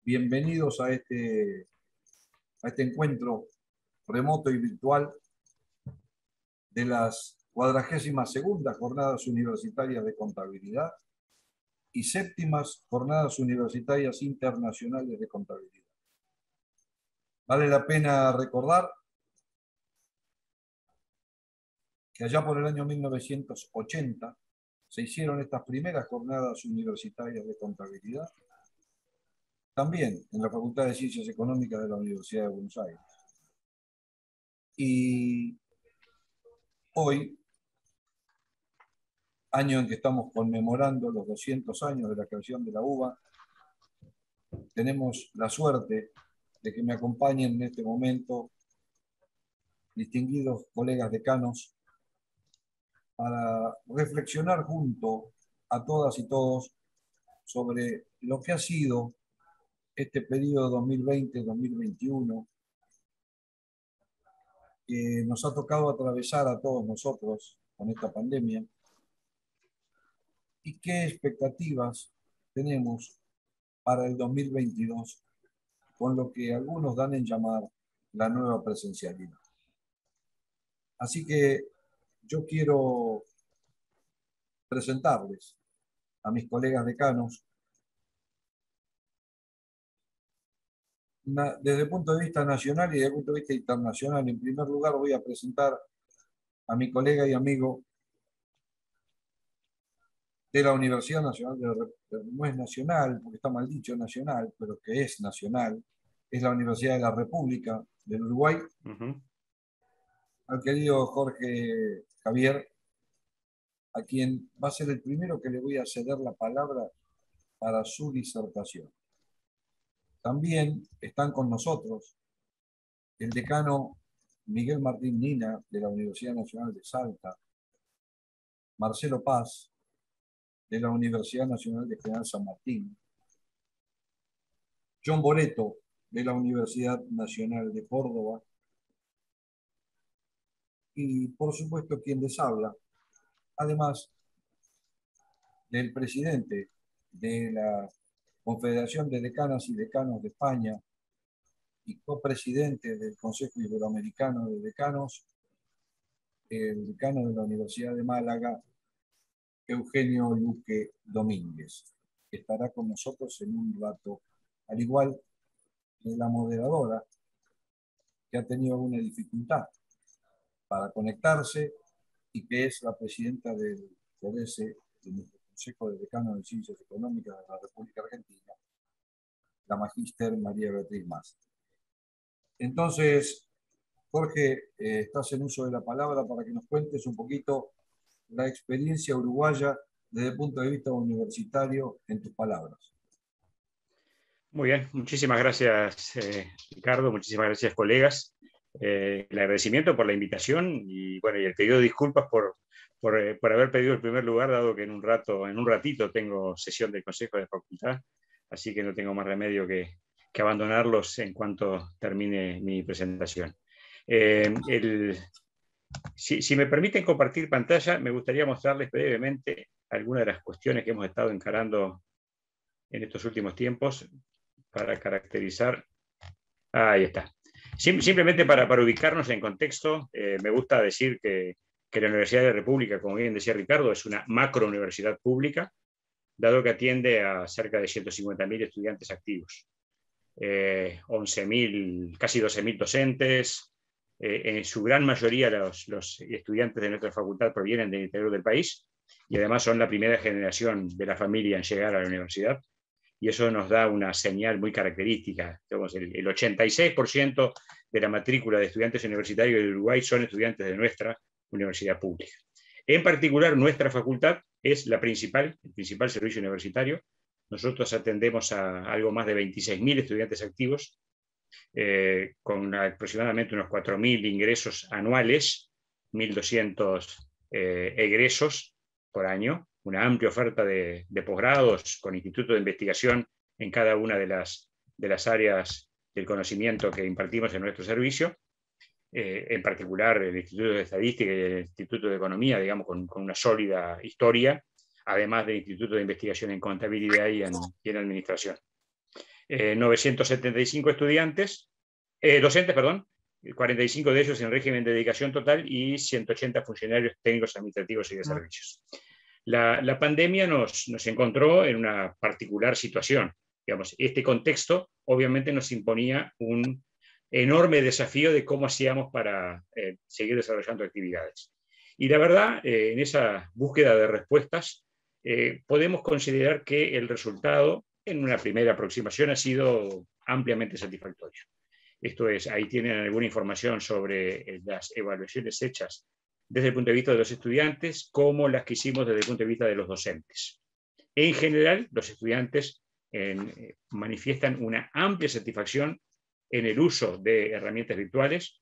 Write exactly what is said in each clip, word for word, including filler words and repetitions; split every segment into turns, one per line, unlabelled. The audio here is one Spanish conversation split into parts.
Bienvenidos a este, a este encuentro remoto y virtual de las cuadragésimas segundas jornadas universitarias de contabilidad y séptimas jornadas universitarias internacionales de contabilidad. Vale la pena recordar que allá por el año mil novecientos ochenta se hicieron estas primeras jornadas universitarias de contabilidad, también en la Facultad de Ciencias Económicas de la Universidad de Buenos Aires. Y hoy, año en que estamos conmemorando los doscientos años de la creación de la U B A, tenemos la suerte de que me acompañen en este momento distinguidos colegas decanos para reflexionar junto a todas y todos sobre lo que ha sido este periodo dos mil veinte dos mil veintiuno, que nos ha tocado atravesar a todos nosotros con esta pandemia, y qué expectativas tenemos para el dos mil veintidós, con lo que algunos dan en llamar la nueva presencialidad. Así que yo quiero presentarles a mis colegas decanos. Desde el punto de vista nacional y desde el punto de vista internacional, en primer lugar voy a presentar a mi colega y amigo de la Universidad Nacional, de, no es nacional, porque está mal dicho nacional, pero que es nacional, es la Universidad de la República del Uruguay, uh-huh. Al querido Jorge Javier, a quien va a ser el primero que le voy a ceder la palabra para su disertación. También están con nosotros el decano Miguel Martín Nina, de la Universidad Nacional de Salta, Marcelo Paz, de la Universidad Nacional de General San Martín, John Boreto, de la Universidad Nacional de Córdoba, y por supuesto quien les habla, además del presidente de la Confederación de Decanas y Decanos de España y copresidente del Consejo Iberoamericano de Decanos, el decano de la Universidad de Málaga, Eugenio Luque Domínguez, que estará con nosotros en un rato, al igual que la moderadora, que ha tenido alguna dificultad para conectarse y que es la presidenta del C O D E S E, de nuestro Consejo de Decanos de Ciencias Económicas de la República Argentina, la magíster María Beatriz Mas. Entonces, Jorge, eh, estás en uso de la palabra para que nos cuentes un poquito la experiencia uruguaya desde el punto de vista universitario en tus palabras.
Muy bien, muchísimas gracias, eh, Ricardo, muchísimas gracias, colegas. Eh, el agradecimiento por la invitación y, bueno, y el pedido de disculpas por, por, eh, por haber pedido el primer lugar, dado que en un, rato, en un ratito tengo sesión del Consejo de Facultad, así que no tengo más remedio que, que abandonarlos en cuanto termine mi presentación. Eh, el, si, si me permiten compartir pantalla, me gustaría mostrarles brevemente algunas de las cuestiones que hemos estado encarando en estos últimos tiempos para caracterizar. Ahí está. Sim, simplemente para, para ubicarnos en contexto, eh, me gusta decir que, que la Universidad de la República, como bien decía Ricardo, es una macro universidad pública, dado que atiende a cerca de ciento cincuenta mil estudiantes activos, eh, once mil, casi doce mil docentes. Eh, en su gran mayoría los, los estudiantes de nuestra facultad provienen del interior del país y además son la primera generación de la familia en llegar a la universidad. Y eso nos da una señal muy característica. Digamos, el, el ochenta y seis por ciento de la matrícula de estudiantes universitarios de Uruguay son estudiantes de nuestra universidad pública. En particular, nuestra facultad es la principal, el principal servicio universitario. Nosotros atendemos a algo más de veintiséis mil estudiantes activos, eh, con aproximadamente unos cuatro mil ingresos anuales, mil doscientos eh, egresos por año, una amplia oferta de, de posgrados con institutos de investigación en cada una de las, de las áreas del conocimiento que impartimos en nuestro servicio, eh, en particular el Instituto de Estadística y el Instituto de Economía, digamos, con, con una sólida historia, además del Instituto de Investigación en Contabilidad y en, y en Administración. eh, novecientos setenta y cinco estudiantes, eh, docentes, perdón, cuarenta y cinco de ellos en régimen de dedicación total y ciento ochenta funcionarios técnicos, administrativos y de servicios. La, la pandemia nos, nos encontró en una particular situación. Digamos, este contexto obviamente nos imponía un enorme desafío de cómo hacíamos para eh, seguir desarrollando actividades. Y la verdad, eh, en esa búsqueda de respuestas, eh, podemos considerar que el resultado, en una primera aproximación, ha sido ampliamente satisfactorio. Esto es, ahí tienen alguna información sobre las evaluaciones hechas desde el punto de vista de los estudiantes, como las que hicimos desde el punto de vista de los docentes. En general, los estudiantes en, eh, manifiestan una amplia satisfacción en el uso de herramientas virtuales,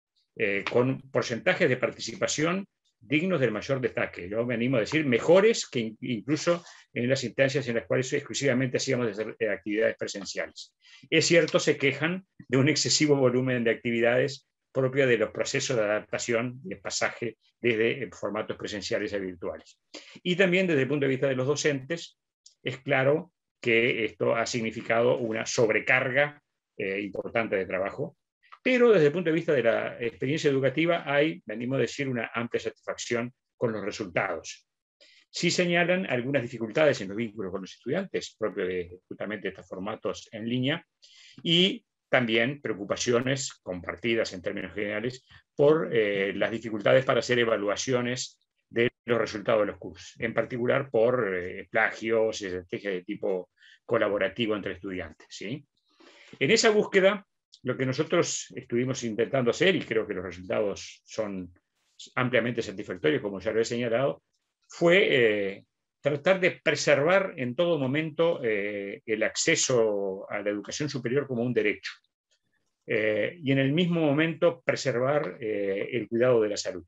eh, con porcentajes de participación dignos del mayor destaque. Yo me animo a decir mejores que incluso en las instancias en las cuales exclusivamente hacíamos actividades presenciales. Es cierto, se quejan de un excesivo volumen de actividades propia de los procesos de adaptación y de pasaje desde formatos presenciales a virtuales. Y también desde el punto de vista de los docentes, es claro que esto ha significado una sobrecarga eh, importante de trabajo, pero desde el punto de vista de la experiencia educativa hay, me animo a decir, una amplia satisfacción con los resultados. Sí señalan algunas dificultades en los vínculos con los estudiantes, propio de justamente estos formatos en línea, y también preocupaciones compartidas en términos generales por eh, las dificultades para hacer evaluaciones de los resultados de los cursos, en particular por eh, plagios y estrategias de tipo colaborativo entre estudiantes, ¿sí? En esa búsqueda, lo que nosotros estuvimos intentando hacer, y creo que los resultados son ampliamente satisfactorios, como ya lo he señalado, fue eh, tratar de preservar en todo momento eh, el acceso a la educación superior como un derecho. Eh, y en el mismo momento preservar eh, el cuidado de la salud.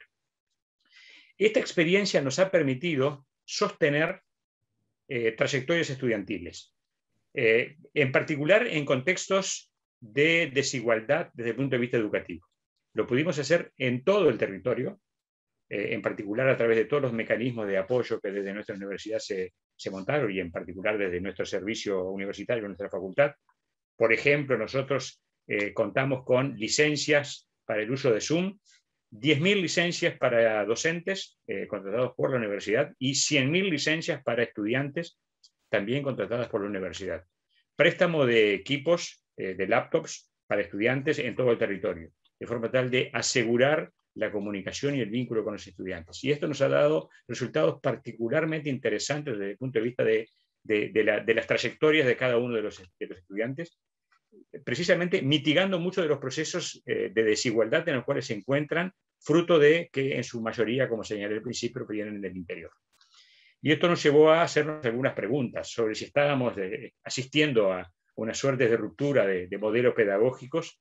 Esta experiencia nos ha permitido sostener eh, trayectorias estudiantiles, eh, en particular en contextos de desigualdad desde el punto de vista educativo. Lo pudimos hacer en todo el territorio, eh, en particular a través de todos los mecanismos de apoyo que desde nuestra universidad se, se montaron y en particular desde nuestro servicio universitario, nuestra facultad. Por ejemplo, nosotros eh, contamos con licencias para el uso de Zoom, diez mil licencias para docentes eh, contratados por la universidad y cien mil licencias para estudiantes también contratadas por la universidad. Préstamo de equipos, eh, de laptops para estudiantes en todo el territorio, de forma tal de asegurar la comunicación y el vínculo con los estudiantes. Y esto nos ha dado resultados particularmente interesantes desde el punto de vista de, de, de, la, de las trayectorias de cada uno de los, de los estudiantes, precisamente mitigando muchos de los procesos eh, de desigualdad en los cuales se encuentran, fruto de que en su mayoría, como señalé al principio, vienen del interior. Y esto nos llevó a hacernos algunas preguntas sobre si estábamos de, asistiendo a una suerte de ruptura de, de modelos pedagógicos.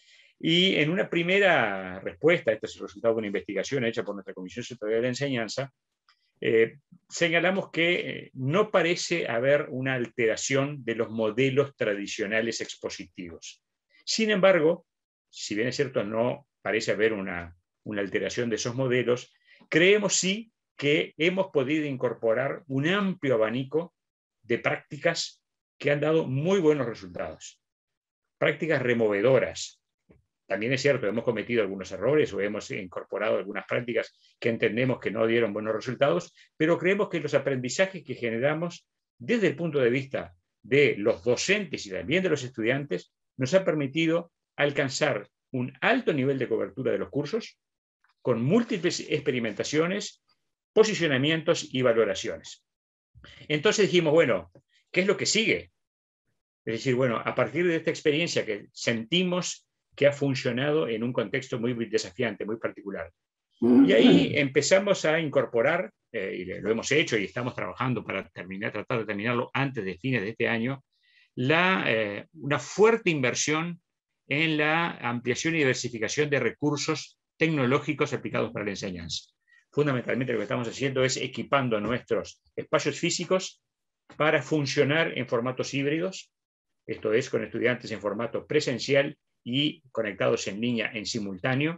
Y en una primera respuesta, este es el resultado de una investigación hecha por nuestra Comisión Sectorial de Enseñanza, eh, señalamos que eh, no parece haber una alteración de los modelos tradicionales expositivos. Sin embargo, si bien es cierto, no parece haber una, una alteración de esos modelos, creemos sí que hemos podido incorporar un amplio abanico de prácticas que han dado muy buenos resultados. Prácticas removedoras. También es cierto, hemos cometido algunos errores o hemos incorporado algunas prácticas que entendemos que no dieron buenos resultados, pero creemos que los aprendizajes que generamos desde el punto de vista de los docentes y también de los estudiantes nos ha permitido alcanzar un alto nivel de cobertura de los cursos con múltiples experimentaciones, posicionamientos y valoraciones. Entonces dijimos, bueno, ¿qué es lo que sigue? Es decir, bueno, a partir de esta experiencia que sentimos que ha funcionado en un contexto muy desafiante, muy particular. Y ahí empezamos a incorporar, eh, y lo hemos hecho y estamos trabajando para terminar, tratar de terminarlo antes de fines de este año, la, eh, una fuerte inversión en la ampliación y diversificación de recursos tecnológicos aplicados para la enseñanza. Fundamentalmente lo que estamos haciendo es equipando nuestros espacios físicos para funcionar en formatos híbridos, esto es, con estudiantes en formato presencial y conectados en línea en simultáneo.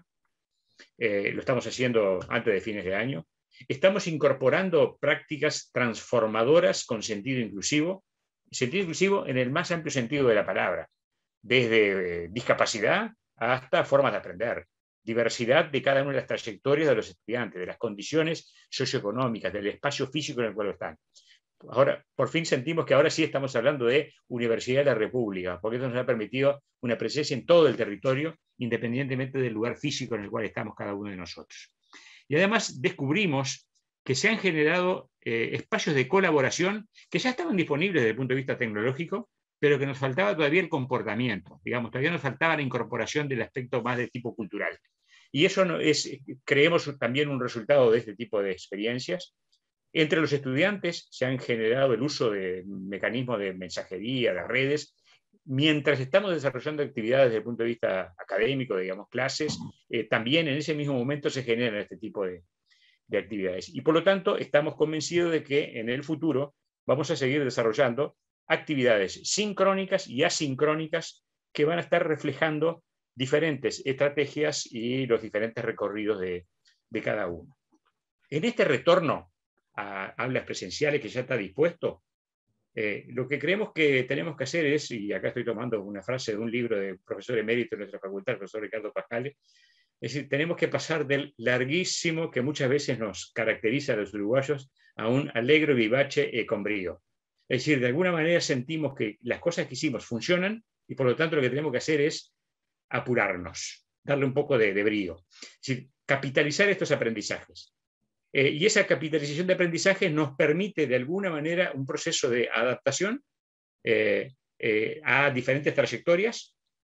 Eh, lo estamos haciendo antes de fines de año. Estamos incorporando prácticas transformadoras con sentido inclusivo, Sentido inclusivo en el más amplio sentido de la palabra, desde eh, discapacidad hasta formas de aprender, diversidad de cada una de las trayectorias de los estudiantes, de las condiciones socioeconómicas, del espacio físico en el cual están. Ahora, por fin sentimos que ahora sí estamos hablando de Universidad de la República, porque eso nos ha permitido una presencia en todo el territorio, independientemente del lugar físico en el cual estamos cada uno de nosotros. Y además descubrimos que se han generado eh, espacios de colaboración que ya estaban disponibles desde el punto de vista tecnológico, pero que nos faltaba todavía el comportamiento, digamos, todavía nos faltaba la incorporación del aspecto más de tipo cultural. Y eso no es, creemos, también un resultado de este tipo de experiencias. Entre los estudiantes se han generado el uso de mecanismos de mensajería, de redes, mientras estamos desarrollando actividades desde el punto de vista académico, digamos, clases, eh, también en ese mismo momento se generan este tipo de, de actividades. Y por lo tanto, estamos convencidos de que en el futuro vamos a seguir desarrollando actividades sincrónicas y asincrónicas que van a estar reflejando diferentes estrategias y los diferentes recorridos de, de cada uno. En este retorno a aulas presenciales que ya está dispuesto, eh, lo que creemos que tenemos que hacer es, y acá estoy tomando una frase de un libro de profesor emérito de nuestra facultad, el profesor Ricardo Pascale, es decir, tenemos que pasar del larguísimo que muchas veces nos caracteriza a los uruguayos a un alegre vivace e con brío. Es decir, de alguna manera sentimos que las cosas que hicimos funcionan y por lo tanto lo que tenemos que hacer es apurarnos, darle un poco de, de brío. Es decir, capitalizar estos aprendizajes. Eh, y esa capitalización de aprendizaje nos permite de alguna manera un proceso de adaptación eh, eh, a diferentes trayectorias,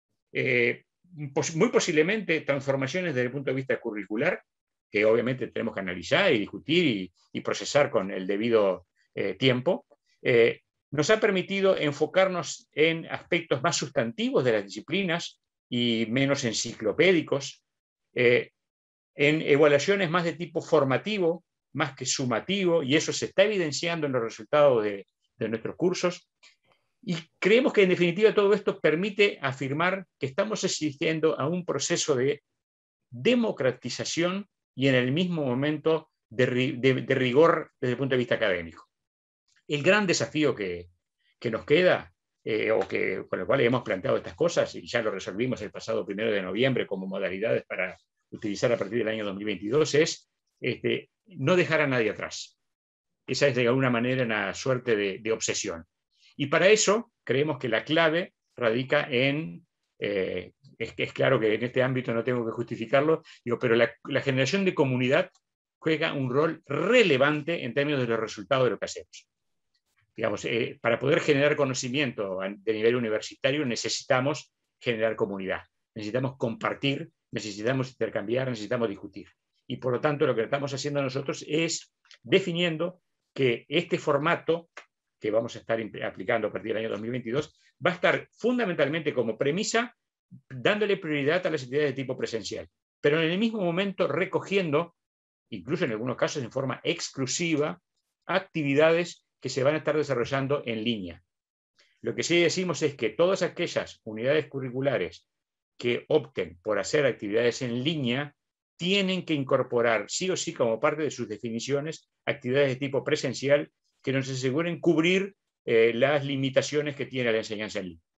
eh, pos muy posiblemente transformaciones desde el punto de vista curricular, que obviamente tenemos que analizar y discutir y, y procesar con el debido eh, tiempo. Eh, nos ha permitido enfocarnos en aspectos más sustantivos de las disciplinas y menos enciclopédicos, eh, en evaluaciones más de tipo formativo, más que sumativo, y eso se está evidenciando en los resultados de, de nuestros cursos. Y creemos que en definitiva todo esto permite afirmar que estamos asistiendo a un proceso de democratización y en el mismo momento de, de, de rigor desde el punto de vista académico. El gran desafío que, que nos queda, eh, o que, con el cual hemos planteado estas cosas, y ya lo resolvimos el pasado primero de noviembre como modalidades para utilizar a partir del año dos mil veintidós, es este, no dejar a nadie atrás. Esa es de alguna manera una suerte de, de obsesión. Y para eso creemos que la clave radica en, eh, es, es claro que en este ámbito no tengo que justificarlo, digo, pero la, la generación de comunidad juega un rol relevante en términos de los resultados de lo que hacemos. Digamos, eh, para poder generar conocimiento de nivel universitario necesitamos generar comunidad, necesitamos compartir, necesitamos intercambiar, necesitamos discutir. Y por lo tanto lo que estamos haciendo nosotros es definiendo que este formato que vamos a estar aplicando a partir del año dos mil veintidós va a estar fundamentalmente como premisa dándole prioridad a las actividades de tipo presencial, pero en el mismo momento recogiendo, incluso en algunos casos en forma exclusiva, actividades que se van a estar desarrollando en línea. Lo que sí decimos es que todas aquellas unidades curriculares que opten por hacer actividades en línea tienen que incorporar sí o sí como parte de sus definiciones actividades de tipo presencial que nos aseguren cubrir eh, las limitaciones que tiene la enseñanza en línea.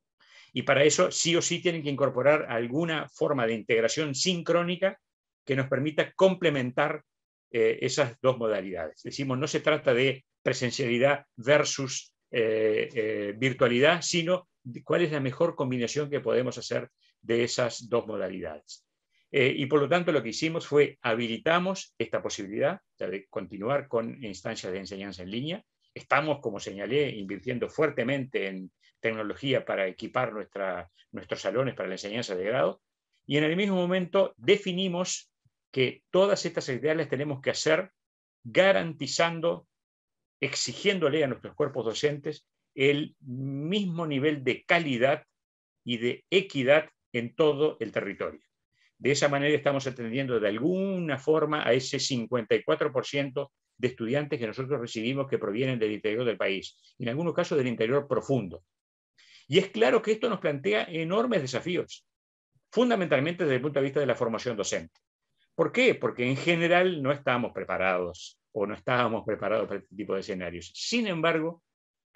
Y para eso sí o sí tienen que incorporar alguna forma de integración sincrónica que nos permita complementar eh, esas dos modalidades. Decimos, no se trata de presencialidad versus eh, eh, virtualidad, sino de cuál es la mejor combinación que podemos hacer de esas dos modalidades. Eh, y por lo tanto lo que hicimos fue habilitamos esta posibilidad de continuar con instancias de enseñanza en línea. Estamos, como señalé, invirtiendo fuertemente en tecnología para equipar nuestra, nuestros salones para la enseñanza de grado. Y en el mismo momento definimos que todas estas actividades las tenemos que hacer garantizando, exigiéndole a nuestros cuerpos docentes el mismo nivel de calidad y de equidad en todo el territorio. De esa manera estamos atendiendo de alguna forma a ese cincuenta y cuatro por ciento de estudiantes que nosotros recibimos que provienen del interior del país, y en algunos casos del interior profundo. Y es claro que esto nos plantea enormes desafíos, fundamentalmente desde el punto de vista de la formación docente. ¿Por qué? Porque en general no estábamos preparados o no estábamos preparados para este tipo de escenarios. Sin embargo,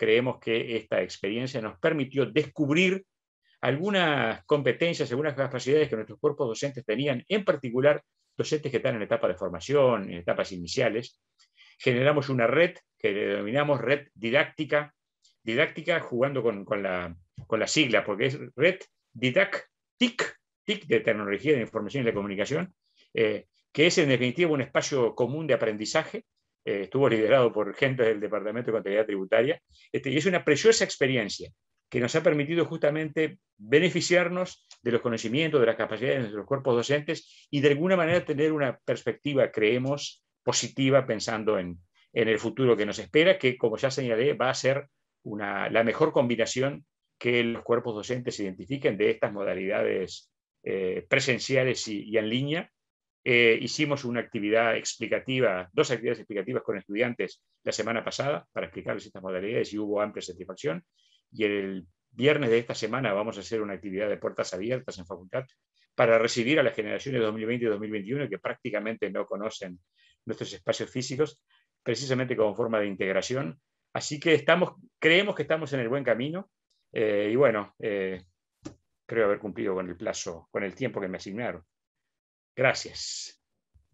creemos que esta experiencia nos permitió descubrir algunas competencias, algunas capacidades que nuestros cuerpos docentes tenían, en particular docentes que están en etapa de formación, en etapas iniciales. Generamos una red que denominamos red didáctica, didáctica jugando con, con, la, con la sigla, porque es red didac, TIC, TIC de tecnología de la información y la comunicación, eh, que es en definitiva un espacio común de aprendizaje. Eh, estuvo liderado por gente del Departamento de Contabilidad Tributaria, este, y es una preciosa experiencia que nos ha permitido justamente beneficiarnos de los conocimientos, de las capacidades de nuestros cuerpos docentes y de alguna manera tener una perspectiva, creemos, positiva pensando en, en el futuro que nos espera, que como ya señalé va a ser una, la mejor combinación que los cuerpos docentes identifiquen de estas modalidades eh, presenciales y, y en línea. Eh, hicimos una actividad explicativa, dos actividades explicativas con estudiantes la semana pasada para explicarles estas modalidades y hubo amplia satisfacción. Y el viernes de esta semana vamos a hacer una actividad de puertas abiertas en facultad para recibir a las generaciones dos mil veinte y dos mil veintiuno que prácticamente no conocen nuestros espacios físicos, precisamente como forma de integración. Así que estamos, creemos que estamos en el buen camino eh, y bueno, eh, creo haber cumplido con el plazo, con el tiempo que me asignaron. Gracias.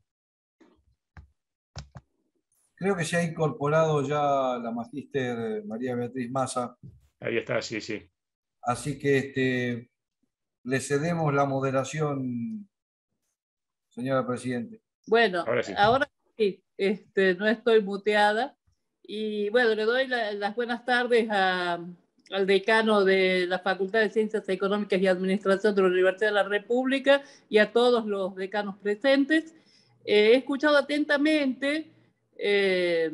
Creo que se ha incorporado ya la magíster María Beatriz Massa.
Ahí está, sí, sí.
Así que este, le cedemos la moderación, señora Presidente.
Bueno, ahora sí, ahora sí este, no estoy muteada. Y bueno, le doy la, las buenas tardes a, al decano de la Facultad de Ciencias Económicas y Administración de la Universidad de la República y a todos los decanos presentes. Eh, he escuchado atentamente eh,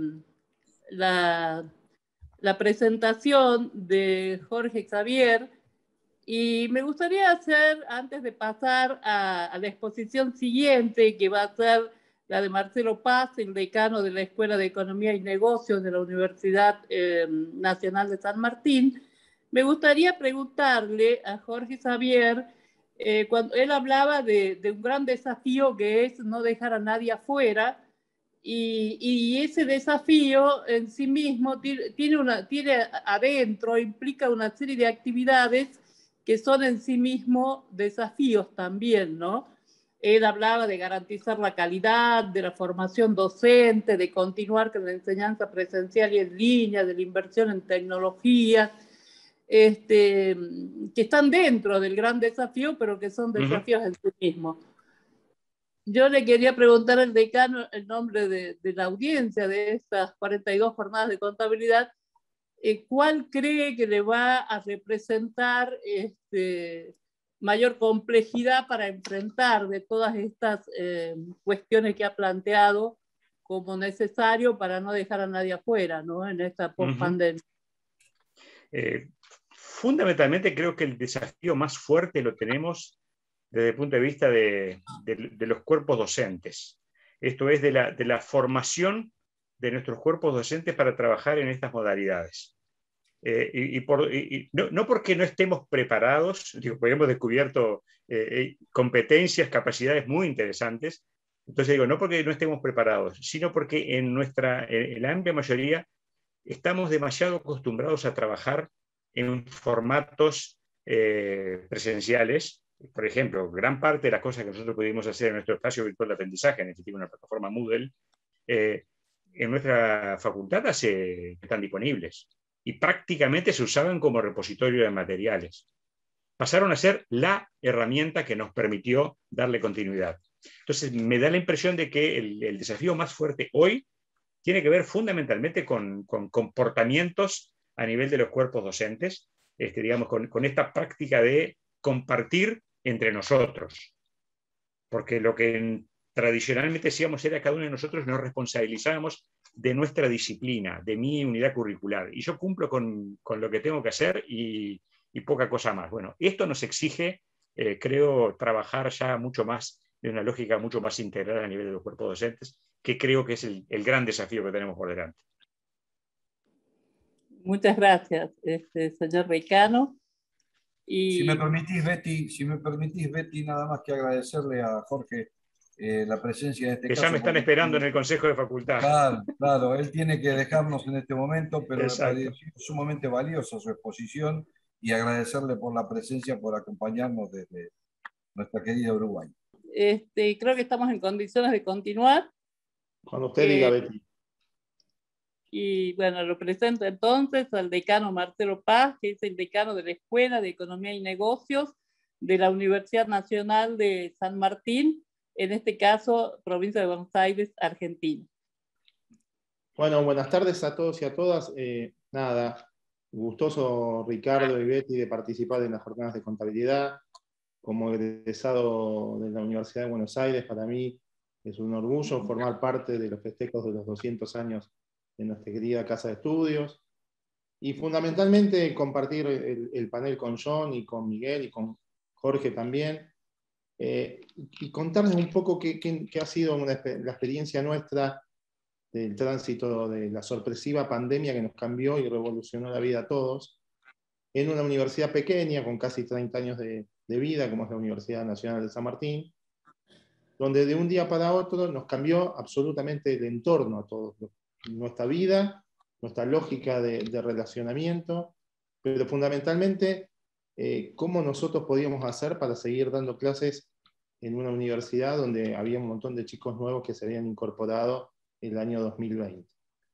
la, la presentación de Jorge Xavier y me gustaría hacer, antes de pasar a, a la exposición siguiente, que va a ser la de Marcelo Paz, el decano de la Escuela de Economía y Negocios de la Universidad eh, Nacional de San Martín, me gustaría preguntarle a Jorge Xavier, eh, cuando él hablaba de, de un gran desafío que es no dejar a nadie afuera, y, y ese desafío en sí mismo tiene, una, tiene adentro, implica una serie de actividades que son en sí mismos desafíos también, ¿no? Él hablaba de garantizar la calidad, de la formación docente, de continuar con la enseñanza presencial y en línea, de la inversión en tecnología, este, que están dentro del gran desafío, pero que son desafíos uh-huh. en sí mismos. Yo le quería preguntar al decano el nombre de, de la audiencia de estas cuarenta y dos jornadas de contabilidad, eh, ¿cuál cree que le va a representar este, mayor complejidad para enfrentar de todas estas eh, cuestiones que ha planteado como necesario para no dejar a nadie afuera, ¿no? En esta post-pandemia?
Uh-huh. eh, fundamentalmente creo que el desafío más fuerte lo tenemos desde el punto de vista de, de, de los cuerpos docentes. Esto es de la, de la formación de nuestros cuerpos docentes para trabajar en estas modalidades. Eh, y, y por, y, no, no porque no estemos preparados, digo, porque hemos descubierto eh, competencias, capacidades muy interesantes, entonces digo, no porque no estemos preparados, sino porque en, nuestra, en la amplia mayoría estamos demasiado acostumbrados a trabajar en formatos eh, presenciales. Por ejemplo, gran parte de las cosas que nosotros pudimos hacer en nuestro espacio virtual de aprendizaje, en efecto una plataforma Moodle, eh, en nuestra facultad se, están disponibles y prácticamente se usaban como repositorio de materiales. Pasaron a ser la herramienta que nos permitió darle continuidad. Entonces, me da la impresión de que el, el desafío más fuerte hoy tiene que ver fundamentalmente con, con comportamientos a nivel de los cuerpos docentes, este, digamos, con, con esta práctica de compartir entre nosotros. Porque lo que tradicionalmente decíamos era que cada uno de nosotros nos responsabilizábamos de nuestra disciplina, de mi unidad curricular. Y yo cumplo con, con lo que tengo que hacer y, y poca cosa más. Bueno, esto nos exige, eh, creo, trabajar ya mucho más, de una lógica mucho más integral a nivel de los cuerpos docentes, que creo que es el, el gran desafío que tenemos por delante.
Muchas gracias, este, señor decano. Y...
Si me permitís, Betty, si me permitís, Betty, nada más que agradecerle a Jorge eh, la presencia en este
que
caso.
ya me están esperando en el Consejo de Facultad.
Claro, claro, él tiene que dejarnos en este momento, pero me
Exacto.
pareció sumamente valiosa su exposición y agradecerle por la presencia, por acompañarnos desde nuestra querida Uruguay.
Este, creo que estamos en condiciones de continuar.
Cuando usted diga,
Eh,
Betty.
Y bueno, lo presento entonces al decano Marcelo Paz, que es el decano de la Escuela de Economía y Negocios de la Universidad Nacional de San Martín, en este caso, provincia de Buenos Aires, Argentina.
Bueno, buenas tardes a todos y a todas. Eh, nada, gustoso Ricardo y Betty de participar en las jornadas de contabilidad. Como egresado de la Universidad de Buenos Aires, para mí es un orgullo formar parte de los festejos de los doscientos años de nuestra querida Casa de Estudios. Y fundamentalmente compartir el, el panel con John y con Miguel y con Jorge también. Eh, y contarles un poco qué, qué, qué ha sido una, la experiencia nuestra del tránsito de la sorpresiva pandemia que nos cambió y revolucionó la vida a todos, en una universidad pequeña, con casi treinta años de, de vida, como es la Universidad Nacional de San Martín, donde de un día para otro nos cambió absolutamente el entorno a todos, nuestra vida, nuestra lógica de, de relacionamiento, pero fundamentalmente eh, cómo nosotros podíamos hacer para seguir dando clases en una universidad donde había un montón de chicos nuevos que se habían incorporado el año dos mil veinte.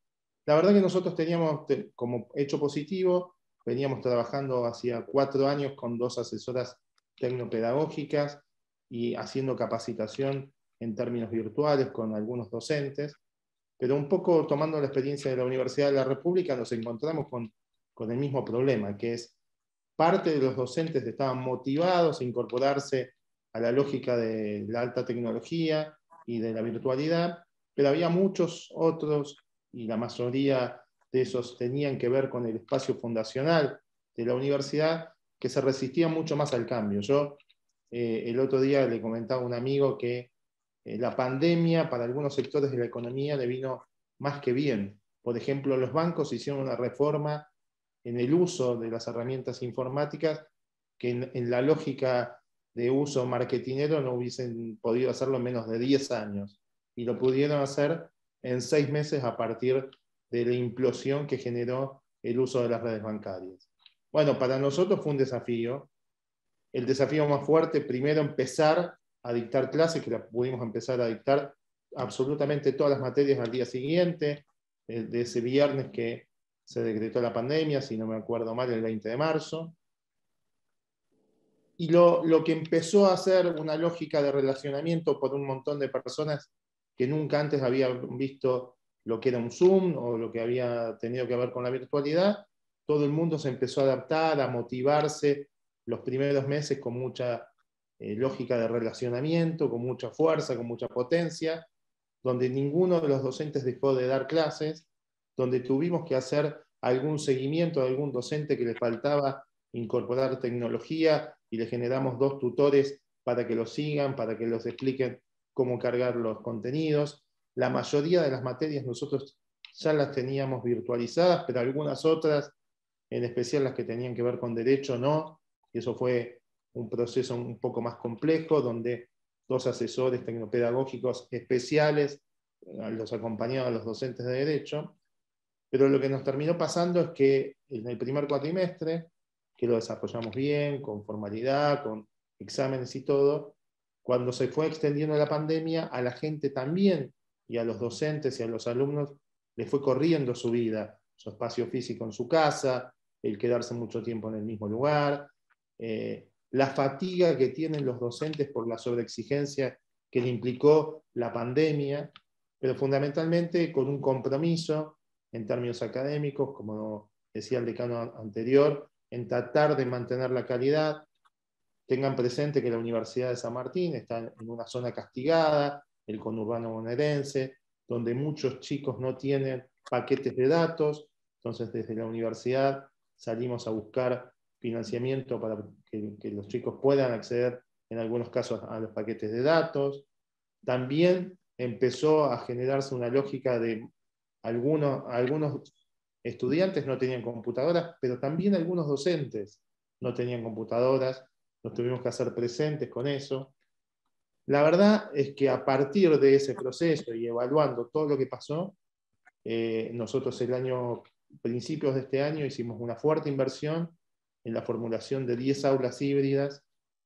La verdad que nosotros teníamos como hecho positivo, veníamos trabajando hacía cuatro años con dos asesoras tecnopedagógicas y haciendo capacitación en términos virtuales con algunos docentes, pero un poco tomando la experiencia de la Universidad de la República nos encontramos con, con el mismo problema, que es parte de los docentes estaban motivados a incorporarse a la lógica de la alta tecnología y de la virtualidad, pero había muchos otros, y la mayoría de esos tenían que ver con el espacio fundacional de la universidad, que se resistían mucho más al cambio. Yo eh, el otro día le comentaba a un amigo que eh, la pandemia para algunos sectores de la economía le vino más que bien. Por ejemplo, los bancos hicieron una reforma en el uso de las herramientas informáticas que en, en la lógica de uso marketinero no hubiesen podido hacerlo en menos de diez años. Y lo pudieron hacer en seis meses a partir de la implosión que generó el uso de las redes bancarias. Bueno, para nosotros fue un desafío. El desafío más fuerte, primero empezar a dictar clases, que la pudimos empezar a dictar absolutamente todas las materias al día siguiente, de ese viernes que se decretó la pandemia, si no me acuerdo mal, el veinte de marzo. Y lo, lo que empezó a ser una lógica de relacionamiento por un montón de personas que nunca antes habían visto lo que era un Zoom o lo que había tenido que ver con la virtualidad, todo el mundo se empezó a adaptar, a motivarse los primeros meses con mucha eh, lógica de relacionamiento, con mucha fuerza, con mucha potencia, donde ninguno de los docentes dejó de dar clases, donde tuvimos que hacer algún seguimiento a algún docente que le faltaba incorporar tecnología y le generamos dos tutores para que los sigan, para que los expliquen cómo cargar los contenidos. La mayoría de las materias nosotros ya las teníamos virtualizadas, pero algunas otras, en especial las que tenían que ver con derecho, no. Y eso fue un proceso un poco más complejo, donde dos asesores tecnopedagógicos especiales los acompañaban a los docentes de derecho. Pero lo que nos terminó pasando es que en el primer cuatrimestre, que lo desarrollamos bien, con formalidad, con exámenes y todo, cuando se fue extendiendo la pandemia, a la gente también, y a los docentes y a los alumnos, les fue corriendo su vida, su espacio físico en su casa, el quedarse mucho tiempo en el mismo lugar, eh, la fatiga que tienen los docentes por la sobreexigencia que le implicó la pandemia, pero fundamentalmente con un compromiso en términos académicos, como decía el decano anterior, en tratar de mantener la calidad. Tengan presente que la Universidad de San Martín está en una zona castigada, el conurbano bonaerense, donde muchos chicos no tienen paquetes de datos, entonces desde la universidad salimos a buscar financiamiento para que, que los chicos puedan acceder en algunos casos a los paquetes de datos. También empezó a generarse una lógica de algunos, algunos estudiantes no tenían computadoras, pero también algunos docentes no tenían computadoras, nos tuvimos que hacer presentes con eso. La verdad es que a partir de ese proceso y evaluando todo lo que pasó, eh, nosotros el año, principios de este año, hicimos una fuerte inversión en la formulación de diez aulas híbridas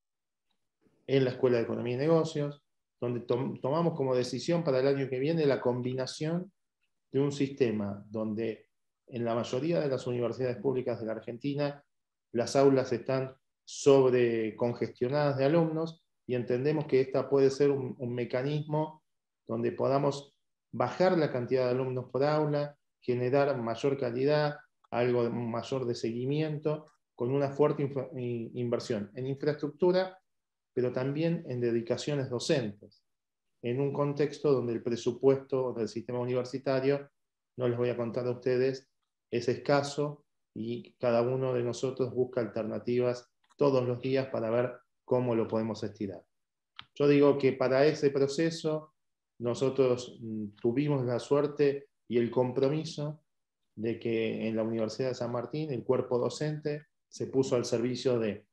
en la Escuela de Economía y Negocios, donde tom tomamos como decisión para el año que viene la combinación de un sistema donde en la mayoría de las universidades públicas de la Argentina las aulas están sobrecongestionadas de alumnos, y entendemos que esta puede ser un, un mecanismo donde podamos bajar la cantidad de alumnos por aula, generar mayor calidad, algo mayor de seguimiento, con una fuerte inversión en infraestructura, pero también en dedicaciones docentes, en un contexto donde el presupuesto del sistema universitario, no les voy a contar a ustedes, es escaso, y cada uno de nosotros busca alternativas todos los días para ver cómo lo podemos estirar. Yo digo que para ese proceso nosotros tuvimos la suerte y el compromiso de que en la Universidad de San Martín el cuerpo docente se puso al servicio de...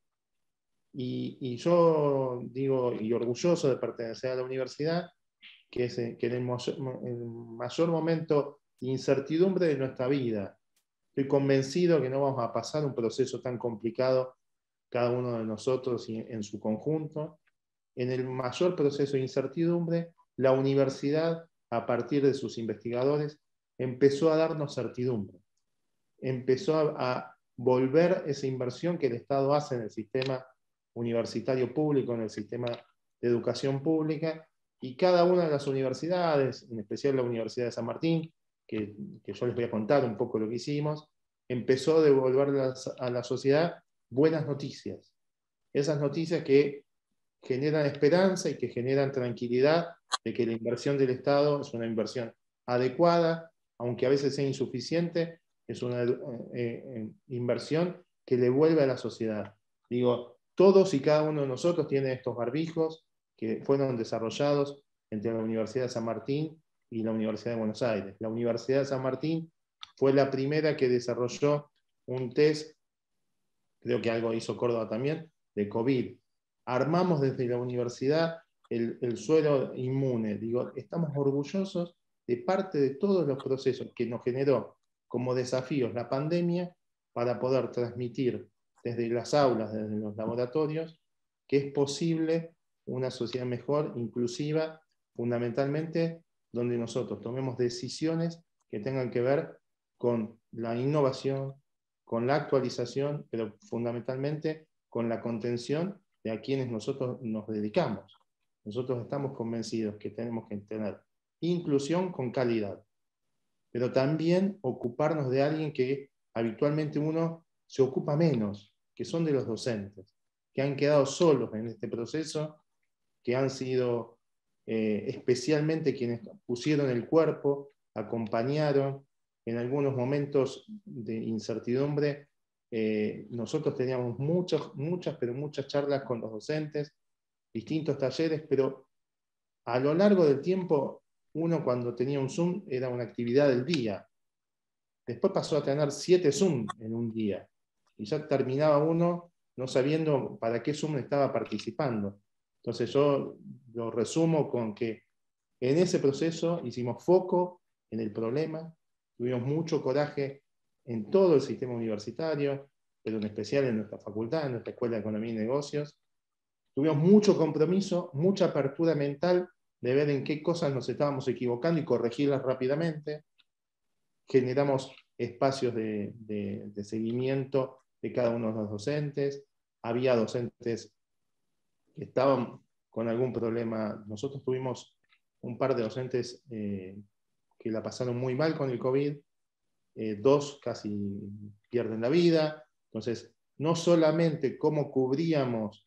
Y, y yo digo, y orgulloso de pertenecer a la universidad, que, es, que en el mayor, el mayor momento de incertidumbre de nuestra vida, estoy convencido que no vamos a pasar un proceso tan complicado cada uno de nosotros y en su conjunto. En el mayor proceso de incertidumbre, la universidad, a partir de sus investigadores, empezó a darnos certidumbre. Empezó a, a volver esa inversión que el Estado hace en el sistema universitario público, en el sistema de educación pública, y cada una de las universidades, en especial la Universidad de San Martín, que, que yo les voy a contar un poco lo que hicimos, empezó a devolver a la sociedad buenas noticias. Esas noticias que generan esperanza y que generan tranquilidad de que la inversión del Estado es una inversión adecuada, aunque a veces sea insuficiente, es una eh, eh, inversión que le vuelve a la sociedad. Digo, todos y cada uno de nosotros tiene estos barbijos que fueron desarrollados entre la Universidad de San Martín y la Universidad de Buenos Aires. La Universidad de San Martín fue la primera que desarrolló un test, creo que algo hizo Córdoba también, de COVID. Armamos desde la universidad el, el suelo inmune. Digo, estamos orgullosos de parte de todos los procesos que nos generó como desafíos la pandemia para poder transmitir desde las aulas, desde los laboratorios, que es posible una sociedad mejor, inclusiva, fundamentalmente donde nosotros tomemos decisiones que tengan que ver con la innovación, con la actualización, pero fundamentalmente con la contención de a quienes nosotros nos dedicamos. Nosotros estamos convencidos que tenemos que tener inclusión con calidad, pero también ocuparnos de alguien que habitualmente uno se ocupa menos, que son de los docentes, que han quedado solos en este proceso, que han sido eh, especialmente quienes pusieron el cuerpo, acompañaron. En algunos momentos de incertidumbre, eh, nosotros teníamos muchas, muchas, pero muchas charlas con los docentes, distintos talleres, pero a lo largo del tiempo, uno cuando tenía un Zoom era una actividad del día. Después pasó a tener siete Zoom en un día, y ya terminaba uno no sabiendo para qué Zoom estaba participando. Entonces yo lo resumo con que en ese proceso hicimos foco en el problema, tuvimos mucho coraje en todo el sistema universitario, pero en especial en nuestra facultad, en nuestra Escuela de Economía y Negocios. Tuvimos mucho compromiso, mucha apertura mental de ver en qué cosas nos estábamos equivocando y corregirlas rápidamente. Generamos espacios de, de, de seguimiento de cada uno de los docentes. Había docentes que estaban con algún problema. Nosotros tuvimos un par de docentes eh, que la pasaron muy mal con el COVID, eh, dos casi pierden la vida. Entonces, no solamente cómo cubríamos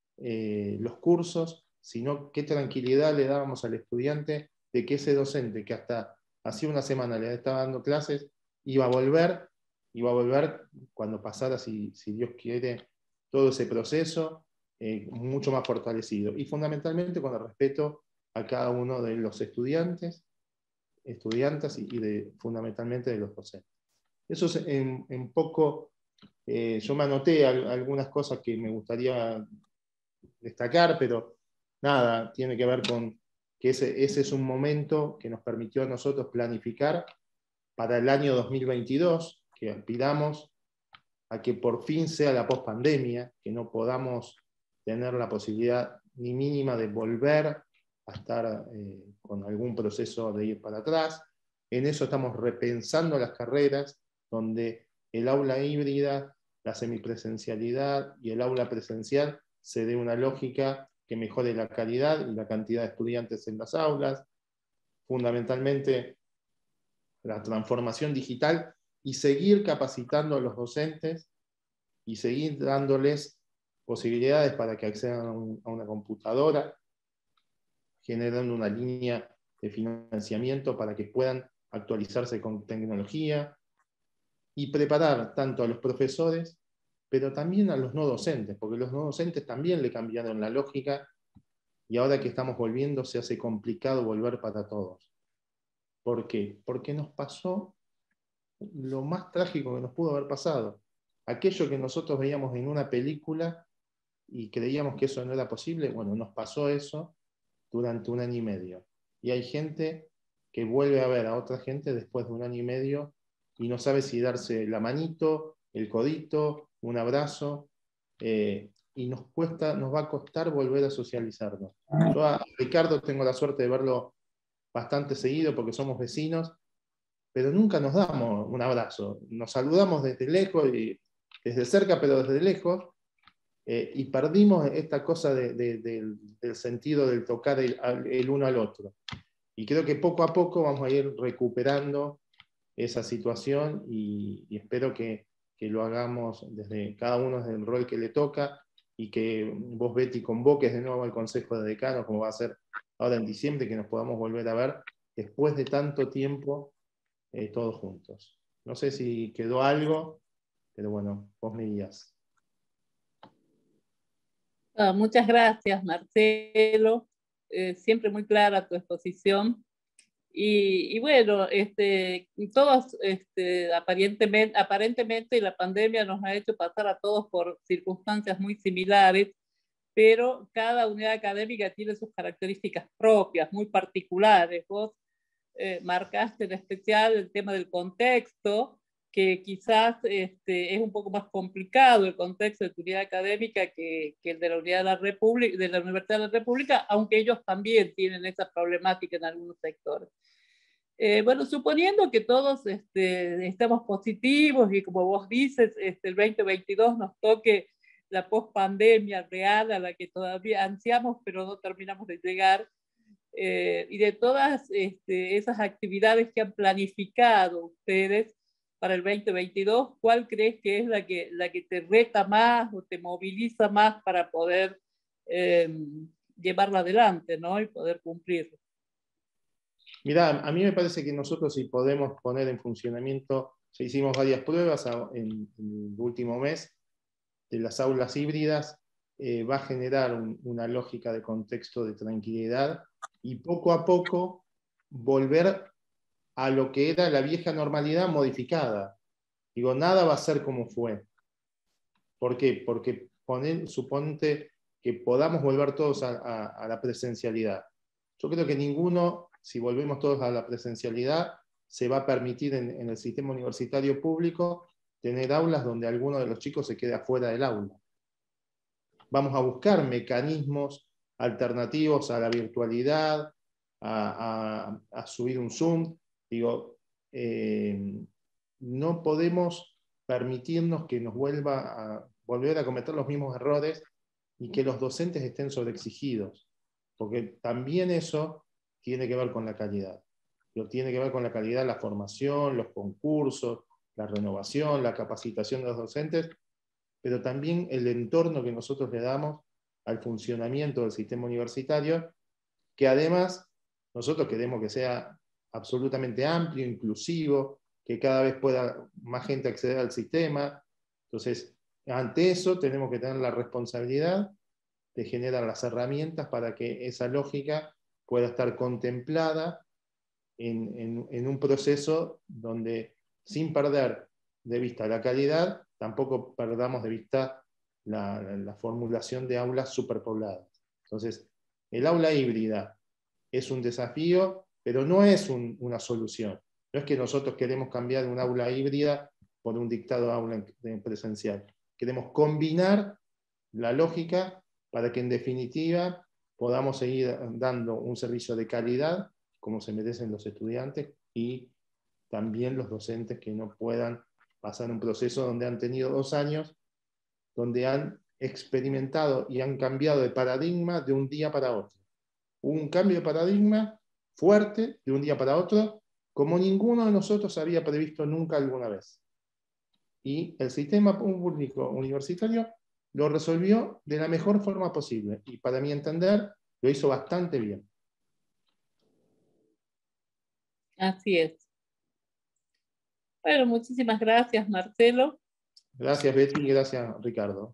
eh, los cursos, sino qué tranquilidad le dábamos al estudiante de que ese docente que hasta hacía una semana le estaba dando clases, iba a volver, iba a volver cuando pasara, si, si Dios quiere, todo ese proceso, eh, mucho más fortalecido. Y fundamentalmente con el respeto a cada uno de los estudiantes, estudiantes y de, fundamentalmente de los docentes. Eso es en, en poco, eh, yo me anoté algunas cosas que me gustaría destacar, pero nada, tiene que ver con que ese, ese es un momento que nos permitió a nosotros planificar para el año dos mil veintidós, que aspiramos a que por fin sea la pospandemia, que no podamos tener la posibilidad ni mínima de volver a estar eh, con algún proceso de ir para atrás. En eso estamos repensando las carreras, donde el aula híbrida, la semipresencialidad y el aula presencial se dé una lógica que mejore la calidad y la cantidad de estudiantes en las aulas. Fundamentalmente, la transformación digital y seguir capacitando a los docentes y seguir dándoles posibilidades para que accedan a, un, a una computadora, generando una línea de financiamiento para que puedan actualizarse con tecnología y preparar tanto a los profesores, pero también a los no docentes, porque los no docentes también le cambiaron la lógica y ahora que estamos volviendo se hace complicado volver para todos. ¿Por qué? Porque nos pasó lo más trágico que nos pudo haber pasado. Aquello que nosotros veíamos en una película y creíamos que eso no era posible, bueno, nos pasó eso durante un año y medio. Y hay gente que vuelve a ver a otra gente después de un año y medio y no sabe si darse la manito, el codito, un abrazo, eh, y nos cuesta, nos va a costar volver a socializarnos. Yo a Ricardo tengo la suerte de verlo bastante seguido porque somos vecinos, pero nunca nos damos un abrazo. Nos saludamos desde lejos, y desde cerca, pero desde lejos, eh, y perdimos esta cosa de, de, de, del sentido del tocar el, el uno al otro. Y creo que poco a poco vamos a ir recuperando esa situación y, y espero que, que lo hagamos desde cada uno desde el rol que le toca y que vos, Betty, convoques de nuevo al Consejo de Decanos, como va a ser ahora en diciembre, que nos podamos volver a ver después de tanto tiempo eh, todos juntos. No sé si quedó algo, pero bueno, vos me guías.
Ah, muchas gracias, Marcelo. Eh, siempre muy clara tu exposición. Y, y bueno, este, todos, este, aparentemente, aparentemente la pandemia nos ha hecho pasar a todos por circunstancias muy similares, pero cada unidad académica tiene sus características propias, muy particulares. Vos eh, marcaste en especial el tema del contexto, que quizás este, es un poco más complicado el contexto de tu unidad académica que, que el de la, unidad de, la República, de la Universidad de la República, aunque ellos también tienen esa problemática en algunos sectores. Eh, bueno, suponiendo que todos este, estemos positivos y como vos dices, este, el veinte veintidós nos toque la post-pandemia real a la que todavía ansiamos, pero no terminamos de llegar, eh, y de todas este, esas actividades que han planificado ustedes para el veinte veintidós, ¿cuál crees que es la que, la que te reta más o te moviliza más para poder eh, llevarla adelante, ¿no? Y poder cumplir?
Mirá, a mí me parece que nosotros si podemos poner en funcionamiento, ya hicimos varias pruebas en, en el último mes de las aulas híbridas, eh, va a generar un, una lógica de contexto de tranquilidad y poco a poco volver a lo que era la vieja normalidad modificada. Digo, nada va a ser como fue. ¿Por qué? Porque poner, suponte que podamos volver todos a, a, a la presencialidad. Yo creo que ninguno, si volvemos todos a la presencialidad, se va a permitir en, en el sistema universitario público tener aulas donde alguno de los chicos se quede afuera del aula. Vamos a buscar mecanismos alternativos a la virtualidad, a, a, a subir un Zoom. Digo, eh, no podemos permitirnos que nos vuelva a volver a cometer los mismos errores y que los docentes estén sobreexigidos, porque también eso tiene que ver con la calidad. Lo tiene que ver con la calidad de la formación, los concursos, la renovación, la capacitación de los docentes, pero también el entorno que nosotros le damos al funcionamiento del sistema universitario, que además nosotros queremos que sea absolutamente amplio, inclusivo, que cada vez pueda más gente acceder al sistema. Entonces, ante eso tenemos que tener la responsabilidad de generar las herramientas para que esa lógica pueda estar contemplada en, en, en un proceso donde, sin perder de vista la calidad, tampoco perdamos de vista la, la, la formulación de aulas superpobladas. Entonces, el aula híbrida es un desafío, pero no es un, una solución. No es que nosotros queremos cambiar un aula híbrida por un dictado aula presencial. Queremos combinar la lógica para que en definitiva podamos seguir dando un servicio de calidad como se merecen los estudiantes y también los docentes que no puedan pasar un proceso donde han tenido dos años, donde han experimentado y han cambiado de paradigma de un día para otro. Hubo un cambio de paradigma fuerte de un día para otro, como ninguno de nosotros había previsto nunca alguna vez. Y el sistema público universitario lo resolvió de la mejor forma posible. Y para mi entender, lo hizo bastante bien.
Así es. Bueno, muchísimas gracias, Marcelo.
Gracias, Betty, y gracias, Ricardo.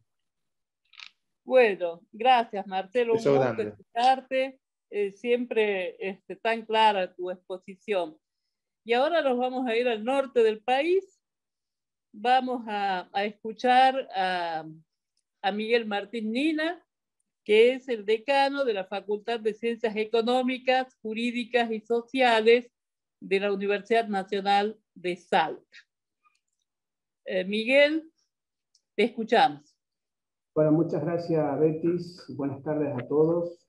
Bueno, gracias, Marcelo.
Beso
un gusto
grande.
escucharte. Eh, siempre este, tan clara tu exposición. Y ahora nos vamos a ir al norte del país. Vamos a, a escuchar a, a Miguel Martín Nina, que es el decano de la Facultad de Ciencias Económicas, Jurídicas y Sociales de la Universidad Nacional de Salta. Eh, Miguel, te escuchamos.
Bueno, muchas gracias, Betis. Buenas tardes a todos.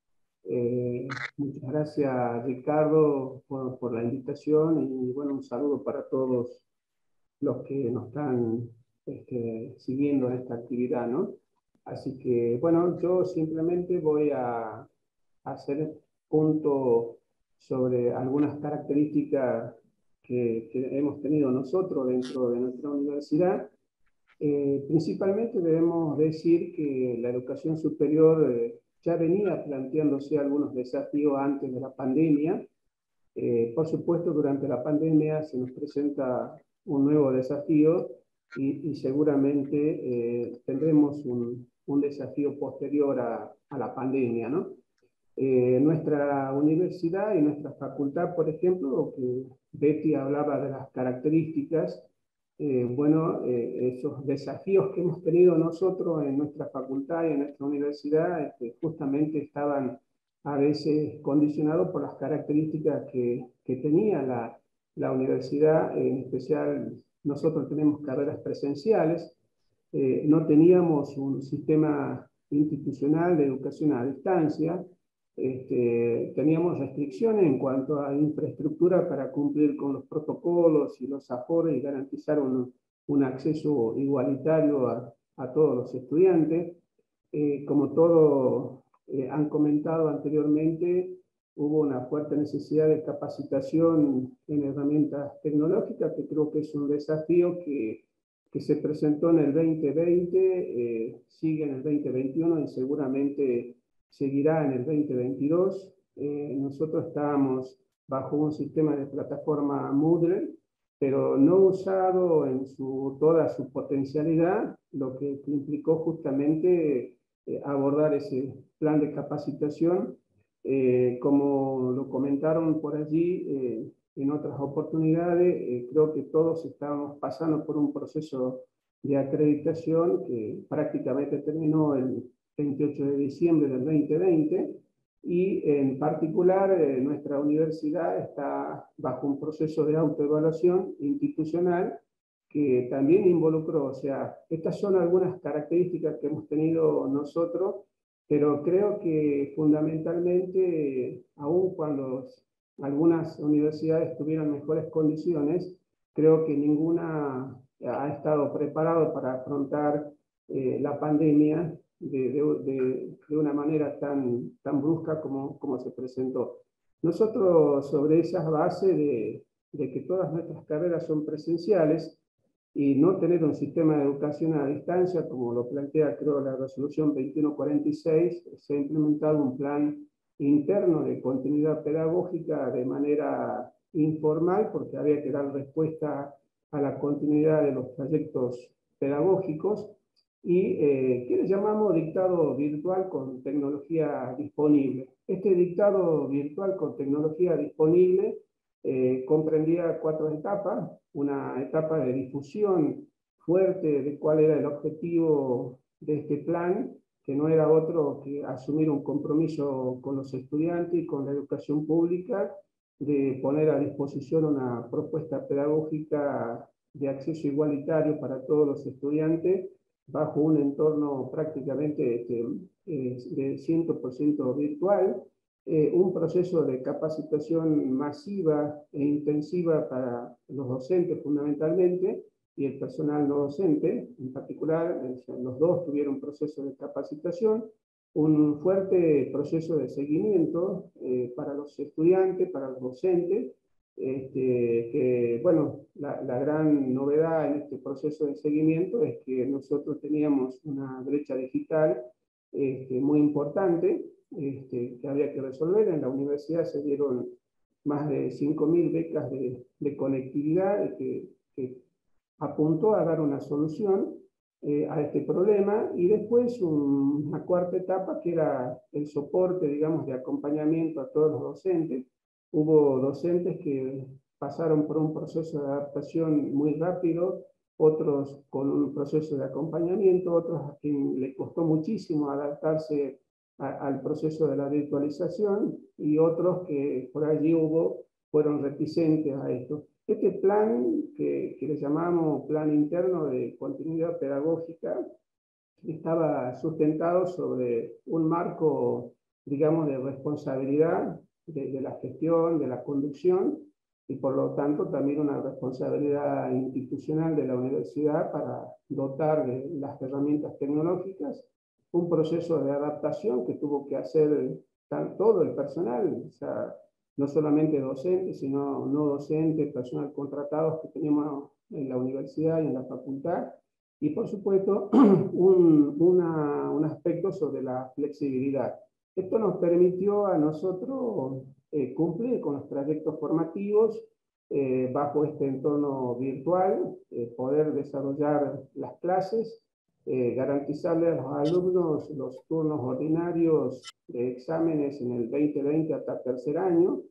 Eh, muchas gracias, Ricardo, por, por la invitación y bueno, un saludo para todos los que nos están este, siguiendo en esta actividad, ¿no? Así que, bueno, yo simplemente voy a, a hacer punto sobre algunas características que, que hemos tenido nosotros dentro de nuestra universidad. Eh, principalmente debemos decir que la educación superior eh, ya venía planteándose algunos desafíos antes de la pandemia. Eh, por supuesto, durante la pandemia se nos presenta un nuevo desafío y, y seguramente eh, tendremos un, un desafío posterior a, a la pandemia, ¿no? Eh, nuestra universidad y nuestra facultad, por ejemplo, que Betty hablaba de las características, eh, bueno, eh, esos desafíos que hemos tenido nosotros en nuestra facultad y en nuestra universidad este, justamente estaban a veces condicionados por las características que, que tenía la, la universidad, en especial nosotros tenemos carreras presenciales, eh, no teníamos un sistema institucional de educación a distancia, este, teníamos restricciones en cuanto a infraestructura para cumplir con los protocolos y los aforos y garantizar un, un acceso igualitario a, a todos los estudiantes. Eh, como todos eh, han comentado anteriormente, hubo una fuerte necesidad de capacitación en herramientas tecnológicas, que creo que es un desafío que, que se presentó en el veinte veinte, eh, sigue en el veinte veintiuno y seguramente seguirá en el veinte veintidós. Eh, nosotros estábamos bajo un sistema de plataforma Moodle, pero no usado en su, toda su potencialidad, lo que implicó justamente eh, abordar ese plan de capacitación. Eh, como lo comentaron por allí eh, en otras oportunidades, eh, creo que todos estábamos pasando por un proceso de acreditación que prácticamente terminó el veintiocho de diciembre del veinte veinte, y en particular eh, nuestra universidad está bajo un proceso de autoevaluación institucional que también involucró, o sea, estas son algunas características que hemos tenido nosotros, pero creo que fundamentalmente, aun cuando algunas universidades tuvieron mejores condiciones, creo que ninguna ha estado preparado para afrontar eh, la pandemia De, de, de una manera tan, tan brusca como, como se presentó. Nosotros, sobre esas bases de, de que todas nuestras carreras son presenciales y no tener un sistema de educación a distancia, como lo plantea, creo, la resolución veintiuno cuarenta y seis, se ha implementado un plan interno de continuidad pedagógica de manera informal, porque había que dar respuesta a la continuidad de los trayectos pedagógicos, y eh, ¿qué le llamamos dictado virtual con tecnología disponible? Este dictado virtual con tecnología disponible eh, comprendía cuatro etapas, una etapa de difusión fuerte de cuál era el objetivo de este plan, que no era otro que asumir un compromiso con los estudiantes y con la educación pública, de poner a disposición una propuesta pedagógica de acceso igualitario para todos los estudiantes, bajo un entorno prácticamente este, eh, de cien por ciento virtual, eh, un proceso de capacitación masiva e intensiva para los docentes fundamentalmente, y el personal no docente en particular. Los dos tuvieron un proceso de capacitación, un fuerte proceso de seguimiento eh, para los estudiantes, para los docentes, este, que, bueno, la, la gran novedad en este proceso de seguimiento es que nosotros teníamos una brecha digital este, muy importante este, que había que resolver. En la universidad se dieron más de cinco mil becas de, de conectividad que, que apuntó a dar una solución eh, a este problema, y después un, una cuarta etapa que era el soporte, digamos, de acompañamiento a todos los docentes. Hubo docentes que pasaron por un proceso de adaptación muy rápido, otros con un proceso de acompañamiento, otros a quien le costó muchísimo adaptarse a, al proceso de la virtualización, y otros que por allí hubo, fueron reticentes a esto. Este plan, que, que le llamamos Plan Interno de Continuidad Pedagógica, estaba sustentado sobre un marco, digamos, de responsabilidad de, de la gestión, de la conducción, y por lo tanto también una responsabilidad institucional de la universidad para dotar de las herramientas tecnológicas, un proceso de adaptación que tuvo que hacer todo el personal, o sea, no solamente docentes, sino no docentes, personal contratados que teníamos en la universidad y en la facultad, y por supuesto un, una, un aspecto sobre la flexibilidad. Esto nos permitió a nosotros eh, cumplir con los trayectos formativos eh, bajo este entorno virtual, eh, poder desarrollar las clases, eh, garantizarle a los alumnos los turnos ordinarios de exámenes en el veinte veinte hasta tercer año.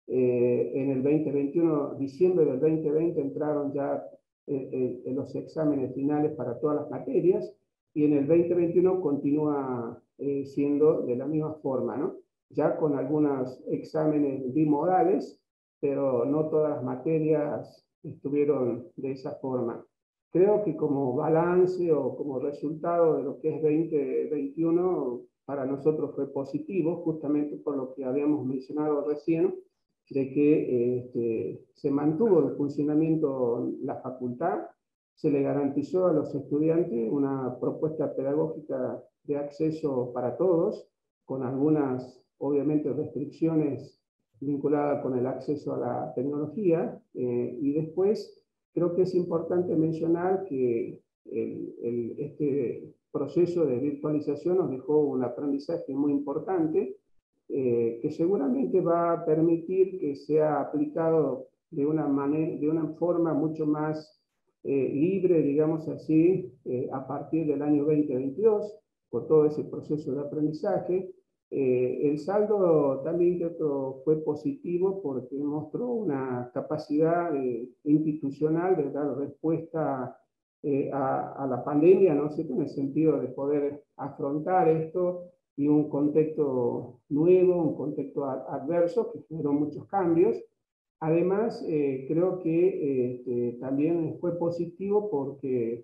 Eh, en el veinte veintiuno, diciembre del veinte veinte, entraron ya eh, eh, los exámenes finales para todas las materias, y en el veinte veintiuno continúa eh, siendo de la misma forma, ¿no? Ya con algunos exámenes bimodales, pero no todas las materias estuvieron de esa forma. Creo que como balance o como resultado de lo que es veinte veintiuno, para nosotros fue positivo, justamente por lo que habíamos mencionado recién, de que este, se mantuvo en funcionamiento la facultad, se le garantizó a los estudiantes una propuesta pedagógica de acceso para todos, con algunas, obviamente, restricciones vinculadas con el acceso a la tecnología, eh, y después creo que es importante mencionar que el, el, este proceso de virtualización nos dejó un aprendizaje muy importante, Eh, que seguramente va a permitir que sea aplicado de una manera, de una forma mucho más eh, libre, digamos así, eh, a partir del año veinte veintidós, por todo ese proceso de aprendizaje. Eh, el saldo también creo fue positivo porque mostró una capacidad eh, institucional de dar respuesta eh, a, a la pandemia, ¿no sé, en el sentido de poder afrontar esto, y un contexto nuevo, un contexto adverso que generó muchos cambios. Además, eh, creo que eh, también fue positivo porque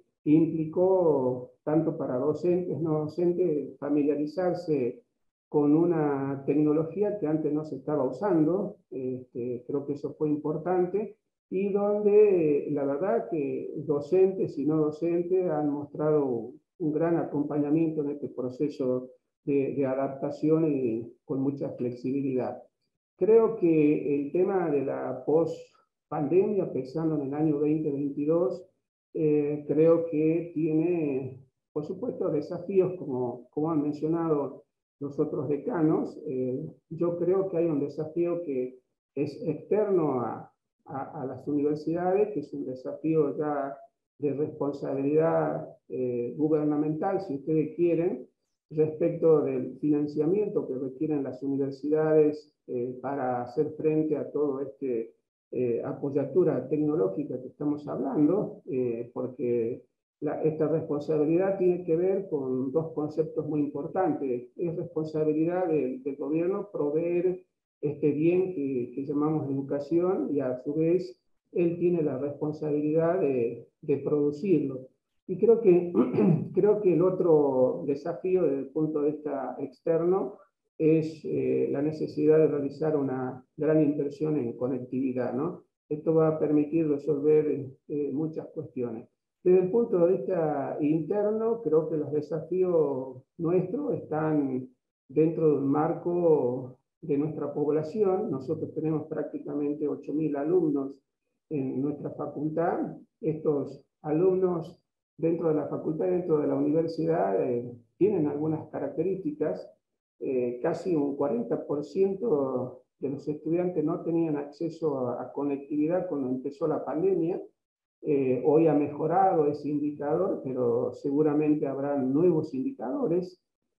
implicó, tanto para docentes, no docentes, familiarizarse con una tecnología que antes no se estaba usando. Este, creo que eso fue importante, y donde la verdad que docentes y no docentes han mostrado un gran acompañamiento en este proceso De, de adaptación y con mucha flexibilidad. Creo que el tema de la post-pandemia, pensando en el año veinte veintidós, eh, creo que tiene, por supuesto, desafíos, como, como han mencionado los otros decanos. Eh, yo creo que hay un desafío que es externo a, a, a las universidades, que es un desafío ya de responsabilidad eh, gubernamental, si ustedes quieren, respecto del financiamiento que requieren las universidades eh, para hacer frente a todo este eh, apoyatura tecnológica que estamos hablando, eh, porque La, esta responsabilidad tiene que ver con dos conceptos muy importantes. Es responsabilidad del, del gobierno proveer este bien que, que llamamos educación, y a su vez él tiene la responsabilidad de, de producirlo. Y creo que, creo que el otro desafío desde el punto de vista externo es eh, la necesidad de realizar una gran inversión en conectividad, ¿no? Esto va a permitir resolver eh, muchas cuestiones. Desde el punto de vista interno, creo que los desafíos nuestros están dentro de un marco de nuestra población. Nosotros tenemos prácticamente ocho mil alumnos en nuestra facultad. Estos alumnos dentro de la facultad, dentro de la universidad, eh, tienen algunas características. Eh, casi un cuarenta por ciento de los estudiantes no tenían acceso a, a conectividad cuando empezó la pandemia. Eh, hoy ha mejorado ese indicador, pero seguramente habrán nuevos indicadores.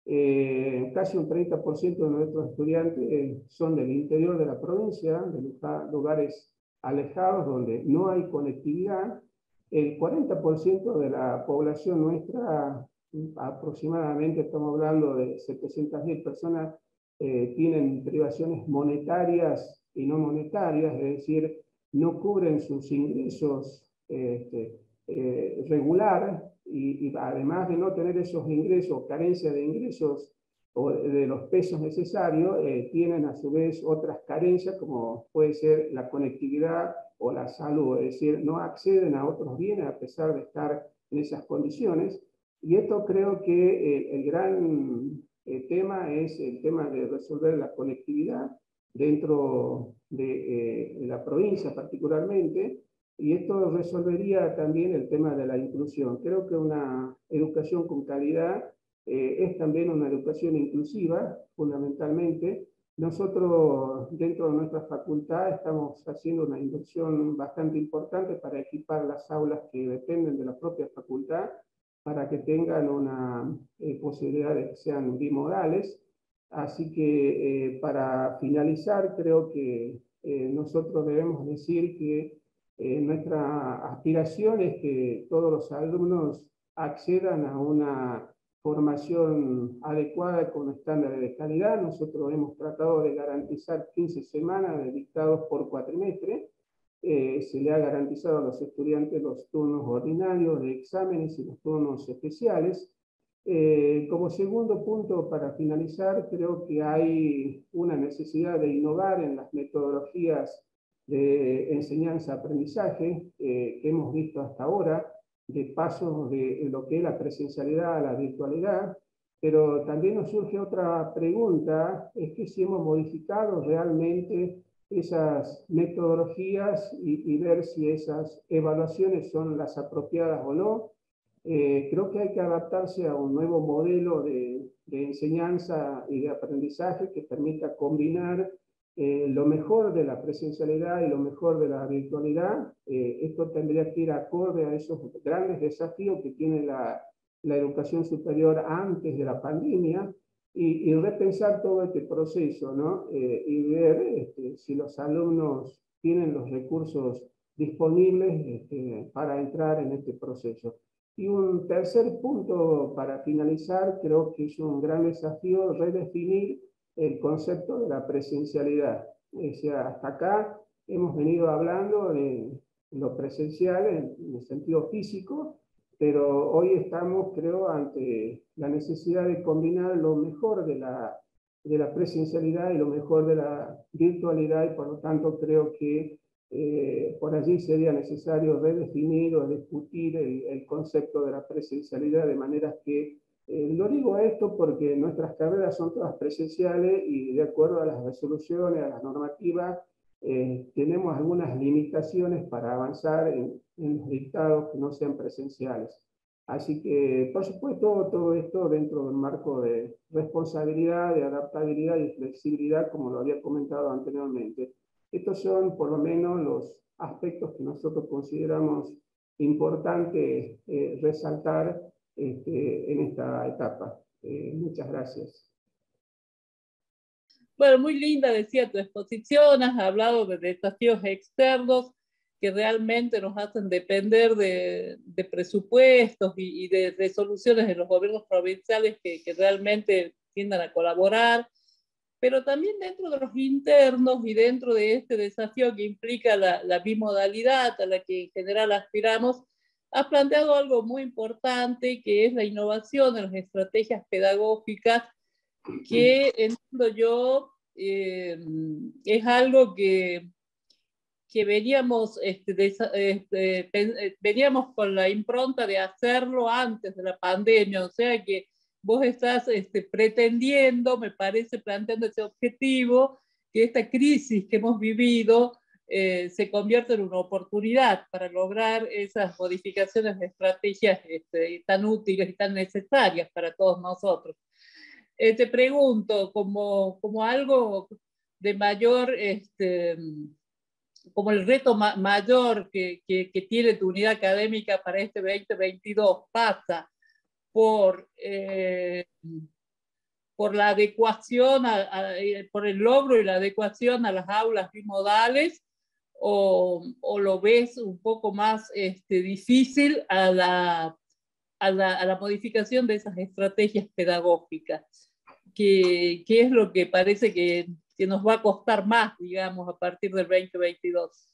Eh, casi un treinta por ciento de nuestros estudiantes son del interior de la provincia, de lugares alejados donde no hay conectividad. El cuarenta por ciento de la población nuestra, aproximadamente estamos hablando de setecientas mil personas, eh, tienen privaciones monetarias y no monetarias, es decir, no cubren sus ingresos Este, eh, regular, y, y además de no tener esos ingresos, carencia de ingresos o de los pesos necesarios, eh, tienen a su vez otras carencias como puede ser la conectividad o la salud, es decir, no acceden a otros bienes a pesar de estar en esas condiciones. Y esto creo que eh, el gran eh, tema es el tema de resolver la conectividad dentro de, eh, de la provincia particularmente. Y esto resolvería también el tema de la inclusión. Creo que una educación con calidad eh, es también una educación inclusiva, fundamentalmente. Nosotros, dentro de nuestra facultad, estamos haciendo una inversión bastante importante para equipar las aulas que dependen de la propia facultad, para que tengan una eh, posibilidad de que sean bimodales. Así que eh, para finalizar, creo que eh, nosotros debemos decir que Eh, nuestra aspiración es que todos los alumnos accedan a una formación adecuada con estándares de calidad. Nosotros hemos tratado de garantizar quince semanas de dictados por cuatrimestre. Eh, se le ha garantizado a los estudiantes los turnos ordinarios de exámenes y los turnos especiales. Eh, como segundo punto, para finalizar, creo que hay una necesidad de innovar en las metodologías de enseñanza-aprendizaje eh, que hemos visto hasta ahora, de pasos de lo que es la presencialidad a la virtualidad, pero también nos surge otra pregunta, es que si hemos modificado realmente esas metodologías y, y ver si esas evaluaciones son las apropiadas o no. Eh, creo que hay que adaptarse a un nuevo modelo de, de enseñanza y de aprendizaje que permita combinar Eh, lo mejor de la presencialidad y lo mejor de la virtualidad. Eh, esto tendría que ir acorde a esos grandes desafíos que tiene la, la educación superior antes de la pandemia, y, y repensar todo este proceso, ¿no? Eh, y ver este, si los alumnos tienen los recursos disponibles este, para entrar en este proceso. Y un tercer punto para finalizar, creo que es un gran desafío redefinir el concepto de la presencialidad. O sea, hasta acá hemos venido hablando de lo presencial en, en el sentido físico, pero hoy estamos, creo, ante la necesidad de combinar lo mejor de la, de la presencialidad y lo mejor de la virtualidad, y por lo tanto creo que eh, por allí sería necesario redefinir o discutir el, el concepto de la presencialidad, de manera que Eh, lo digo esto porque nuestras carreras son todas presenciales y de acuerdo a las resoluciones, a las normativas, eh, tenemos algunas limitaciones para avanzar en, en los dictados que no sean presenciales. Así que, por supuesto, todo esto dentro de un marco de responsabilidad, de adaptabilidad y flexibilidad, como lo había comentado anteriormente. Estos son, por lo menos, los aspectos que nosotros consideramos importantes eh, resaltar Este, en esta etapa. Eh, muchas gracias.
Bueno, muy linda, decía tu exposición, has hablado de desafíos externos, que realmente nos hacen depender de, de presupuestos y, y de resoluciones de los gobiernos provinciales que, que realmente tiendan a colaborar, pero también dentro de los internos y dentro de este desafío que implica la, la bimodalidad a la que en general aspiramos, has planteado algo muy importante, que es la innovación en las estrategias pedagógicas, que entiendo yo eh, es algo que, que veníamos, este, de, este, veníamos con la impronta de hacerlo antes de la pandemia, o sea que vos estás este, pretendiendo, me parece, planteando ese objetivo, que esta crisis que hemos vivido eh, se convierta en una oportunidad para lograr esas modificaciones de estrategias este, tan útiles y tan necesarias para todos nosotros. Eh, te pregunto, como, como algo de mayor, este, como el reto ma mayor que, que, que tiene tu unidad académica para este veinte veintidós pasa por, eh, por la adecuación, a, a, por el logro y la adecuación a las aulas bimodales, o, o lo ves un poco más este, difícil a la, a, la, a la modificación de esas estrategias pedagógicas? ¿Qué, qué es lo que parece que, que nos va a costar más, digamos, a partir del veinte veintidós?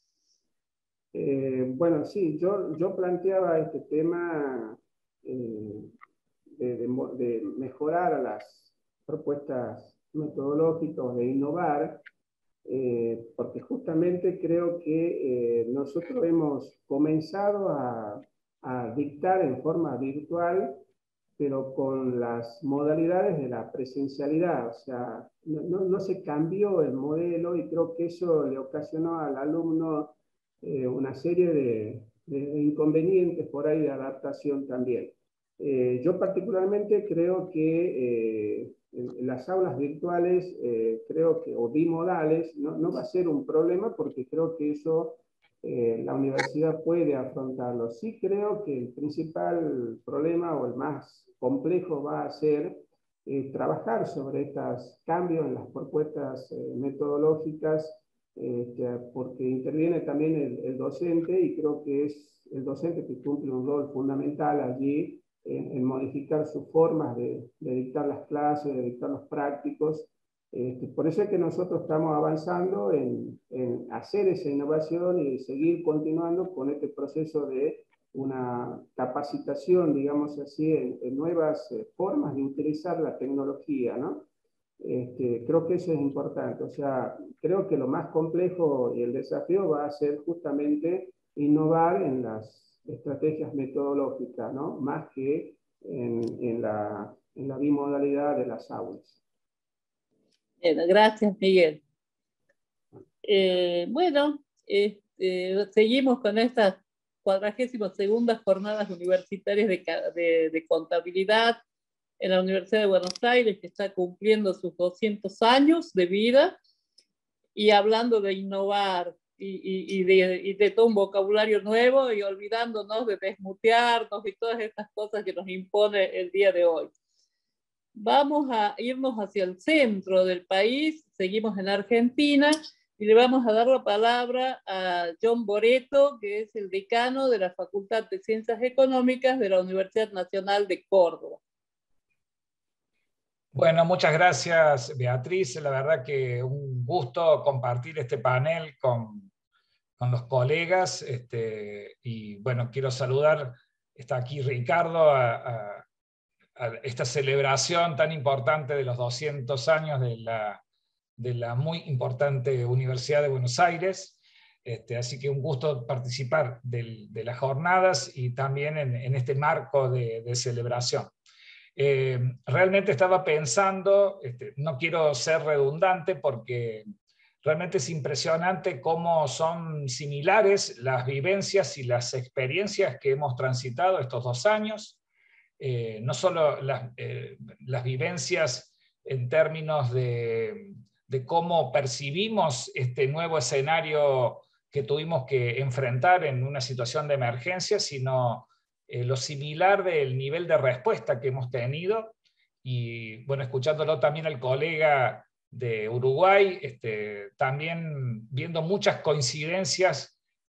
Eh, bueno, sí, yo, yo planteaba este tema eh, de, de, de mejorar las propuestas metodológicas, de innovar, eh, porque justamente creo que eh, nosotros hemos comenzado a, a dictar en forma virtual, pero con las modalidades de la presencialidad, o sea, no, no, no se cambió el modelo, y creo que eso le ocasionó al alumno eh, una serie de, de inconvenientes por ahí de adaptación también. Eh, yo particularmente creo que eh, en, en las aulas virtuales, eh, creo que, o bimodales, no, no va a ser un problema, porque creo que eso eh, la universidad puede afrontarlo. Sí creo que el principal problema, o el más complejo, va a ser eh, trabajar sobre estos cambios en las propuestas eh, metodológicas, eh, que, porque interviene también el, el docente, y creo que es el docente que cumple un rol fundamental allí en, en modificar sus formas de, de dictar las clases, de dictar los prácticos. Este, por eso es que nosotros estamos avanzando en, en hacer esa innovación y seguir continuando con este proceso de una capacitación, digamos así, en, en nuevas eh, formas de utilizar la tecnología, ¿no? Este, creo que eso es importante. O sea, creo que lo más complejo y el desafío va a ser justamente innovar en las estrategias metodológicas, ¿no? Más que en, en, la, en la bimodalidad de las aulas.
Gracias, Miguel. Eh, bueno, este, seguimos con estas cuadragésimas segundas jornadas universitarias de, de, de contabilidad en la Universidad de Buenos Aires, que está cumpliendo sus doscientos años de vida, y hablando de innovar y, y, y, de, y de todo un vocabulario nuevo, y olvidándonos de desmutearnos y todas estas cosas que nos impone el día de hoy. Vamos a irnos hacia el centro del país, seguimos en Argentina, y le vamos a dar la palabra a John Boreto, que es el decano de la Facultad de Ciencias Económicas de la Universidad Nacional de Córdoba.
Bueno, muchas gracias, Beatriz. La verdad que un gusto compartir este panel con, con los colegas. Este, y bueno, quiero saludar, está aquí Ricardo, a, a, a esta celebración tan importante de los doscientos años de la, de la muy importante Universidad de Buenos Aires. Este, así que un gusto participar del, de las jornadas y también en, en este marco de, de celebración. Eh, realmente estaba pensando, este, no quiero ser redundante, porque realmente es impresionante cómo son similares las vivencias y las experiencias que hemos transitado estos dos años. Eh, no solo las, eh, las vivencias en términos de, de cómo percibimos este nuevo escenario que tuvimos que enfrentar en una situación de emergencia, sino Eh, lo similar del nivel de respuesta que hemos tenido. Y bueno, escuchándolo también al colega de Uruguay, este, también viendo muchas coincidencias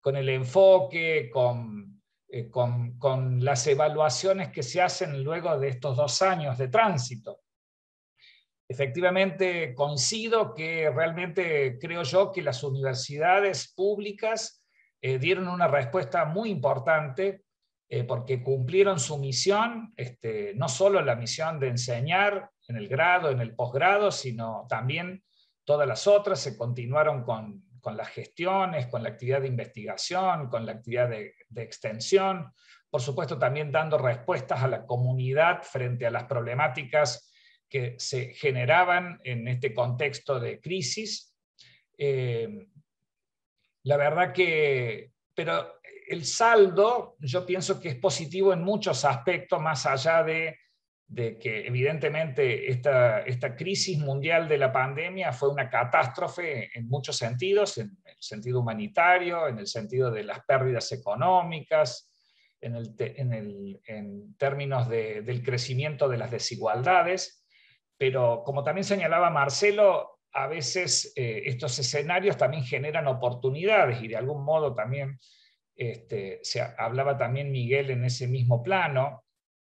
con el enfoque, con, eh, con, con las evaluaciones que se hacen luego de estos dos años de tránsito. Efectivamente, coincido que realmente creo yo que las universidades públicas eh, dieron una respuesta muy importante eh, porque cumplieron su misión, este, no solo la misión de enseñar en el grado, en el posgrado, sino también todas las otras, se continuaron con, con las gestiones, con la actividad de investigación, con la actividad de, de extensión, por supuesto también dando respuestas a la comunidad frente a las problemáticas que se generaban en este contexto de crisis. Eh, la verdad que, pero el saldo yo pienso que es positivo en muchos aspectos, más allá de, de que evidentemente esta, esta crisis mundial de la pandemia fue una catástrofe en muchos sentidos, en el sentido humanitario, en el sentido de las pérdidas económicas, en, el, en, el, en términos de, del crecimiento de las desigualdades. Pero como también señalaba Marcelo, a veces eh, estos escenarios también generan oportunidades y de algún modo también este, se hablaba también Miguel en ese mismo plano.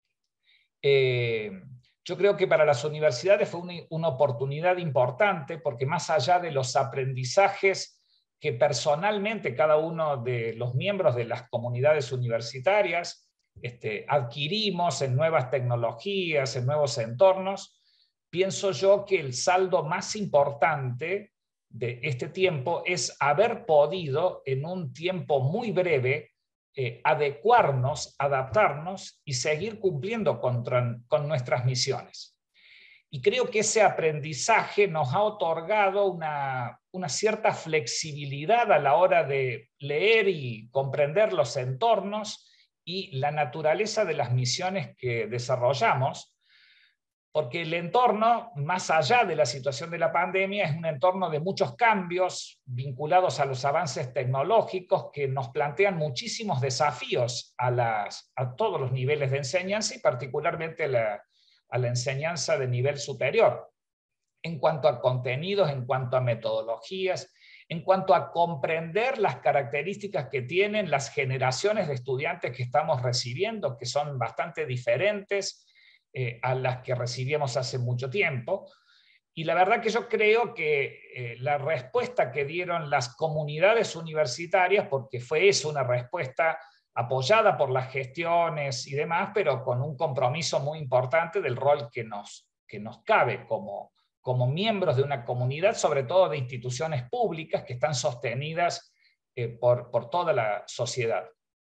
Eh, yo creo que para las universidades fue una, una oportunidad importante porque más allá de los aprendizajes que personalmente cada uno de los miembros de las comunidades universitarias este, adquirimos en nuevas tecnologías, en nuevos entornos, pienso yo que el saldo más importante de este tiempo es haber podido en un tiempo muy breve eh, adecuarnos, adaptarnos y seguir cumpliendo con, con nuestras misiones. Y creo que ese aprendizaje nos ha otorgado una, una cierta flexibilidad a la hora de leer y comprender los entornos y la naturaleza de las misiones que desarrollamos, porque el entorno, más allá de la situación de la pandemia, es un entorno de muchos cambios vinculados a los avances tecnológicos que nos plantean muchísimos desafíos a, las, a todos los niveles de enseñanza y particularmente a la, a la enseñanza de nivel superior, en cuanto a contenidos, en cuanto a metodologías, en cuanto a comprender las características que tienen las generaciones de estudiantes que estamos recibiendo, que son bastante diferentes Eh, a las que recibíamos hace mucho tiempo. Y la verdad que yo creo que eh, la respuesta que dieron las comunidades universitarias, porque fue eso, una respuesta apoyada por las gestiones y demás, pero con un compromiso muy importante del rol que nos, que nos cabe como, como miembros de una comunidad, sobre todo de instituciones públicas que están sostenidas eh, por, por toda la sociedad.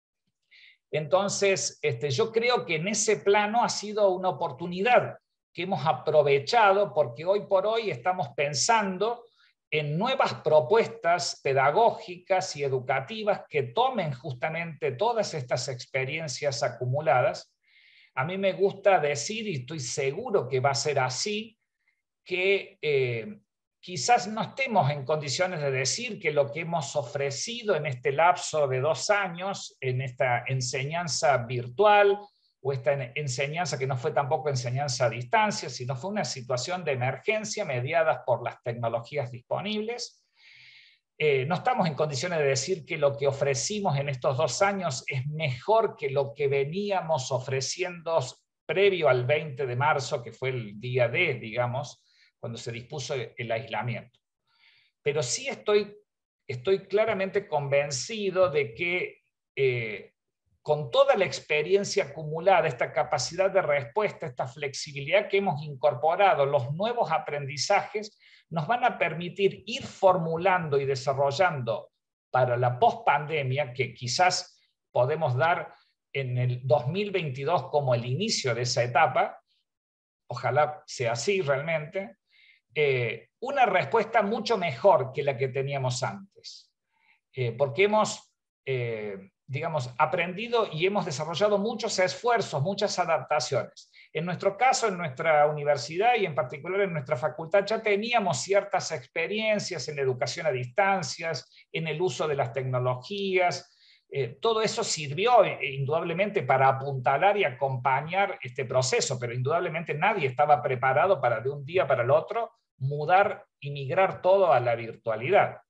Entonces, este, yo creo que en ese plano ha sido una oportunidad que hemos aprovechado porque hoy por hoy estamos pensando en nuevas propuestas pedagógicas y educativas que tomen justamente todas estas experiencias acumuladas. A mí me gusta decir, y estoy seguro que va a ser así, que eh, quizás no estemos en condiciones de decir que lo que hemos ofrecido en este lapso de dos años, en esta enseñanza virtual, o esta enseñanza que no fue tampoco enseñanza a distancia, sino fue una situación de emergencia mediada por las tecnologías disponibles. Eh, no estamos en condiciones de decir que lo que ofrecimos en estos dos años es mejor que lo que veníamos ofreciendo previo al veinte de marzo, que fue el día D, digamos, cuando se dispuso el aislamiento. Pero sí estoy, estoy claramente convencido de que eh, con toda la experiencia acumulada, esta capacidad de respuesta, esta flexibilidad que hemos incorporado, los nuevos aprendizajes nos van a permitir ir formulando y desarrollando para la pospandemia, que quizás podemos dar en el dos mil veintidós como el inicio de esa etapa, ojalá sea así realmente, Eh, una respuesta mucho mejor que la que teníamos antes, eh, porque hemos, eh, digamos, aprendido y hemos desarrollado muchos esfuerzos, muchas adaptaciones. En nuestro caso, en nuestra universidad y en particular en nuestra facultad, ya teníamos ciertas experiencias en educación a distancias, en el uso de las tecnologías. Eh, todo eso sirvió eh, indudablemente para apuntalar y acompañar este proceso, pero indudablemente nadie estaba preparado para de un día para el otro mudar y migrar todo a la virtualidad.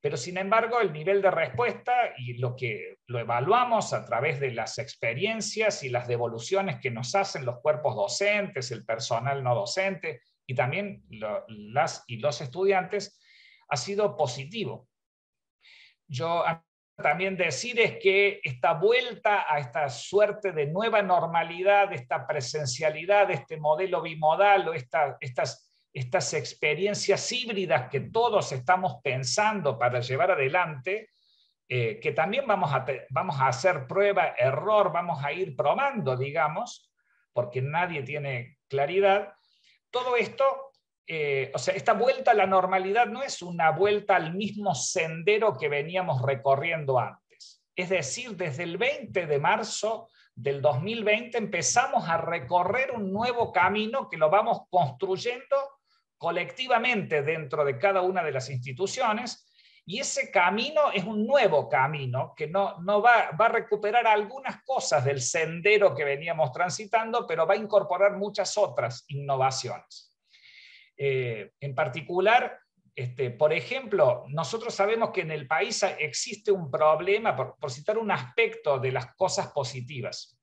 pero sin embargo el nivel de respuesta y lo que lo evaluamos a través de las experiencias y las devoluciones que nos hacen los cuerpos docentes, el personal no docente y también lo, las y los estudiantes, ha sido positivo. Yo también decir es que esta vuelta a esta suerte de nueva normalidad, esta presencialidad, este modelo bimodal o esta, estas, estas experiencias híbridas que todos estamos pensando para llevar adelante, eh, que también vamos a, vamos a hacer prueba, error, vamos a ir probando, digamos, porque nadie tiene claridad. Todo esto, eh, o sea, esta vuelta a la normalidad no es una vuelta al mismo sendero que veníamos recorriendo antes. Es decir, desde el veinte de marzo del dos mil veinte empezamos a recorrer un nuevo camino que lo vamos construyendo colectivamente dentro de cada una de las instituciones, y ese camino es un nuevo camino que no, no va, va a recuperar algunas cosas del sendero que veníamos transitando, pero va a incorporar muchas otras innovaciones. Eh, en particular, este, por ejemplo, nosotros sabemos que en el país existe un problema, por, por citar un aspecto de las cosas positivas.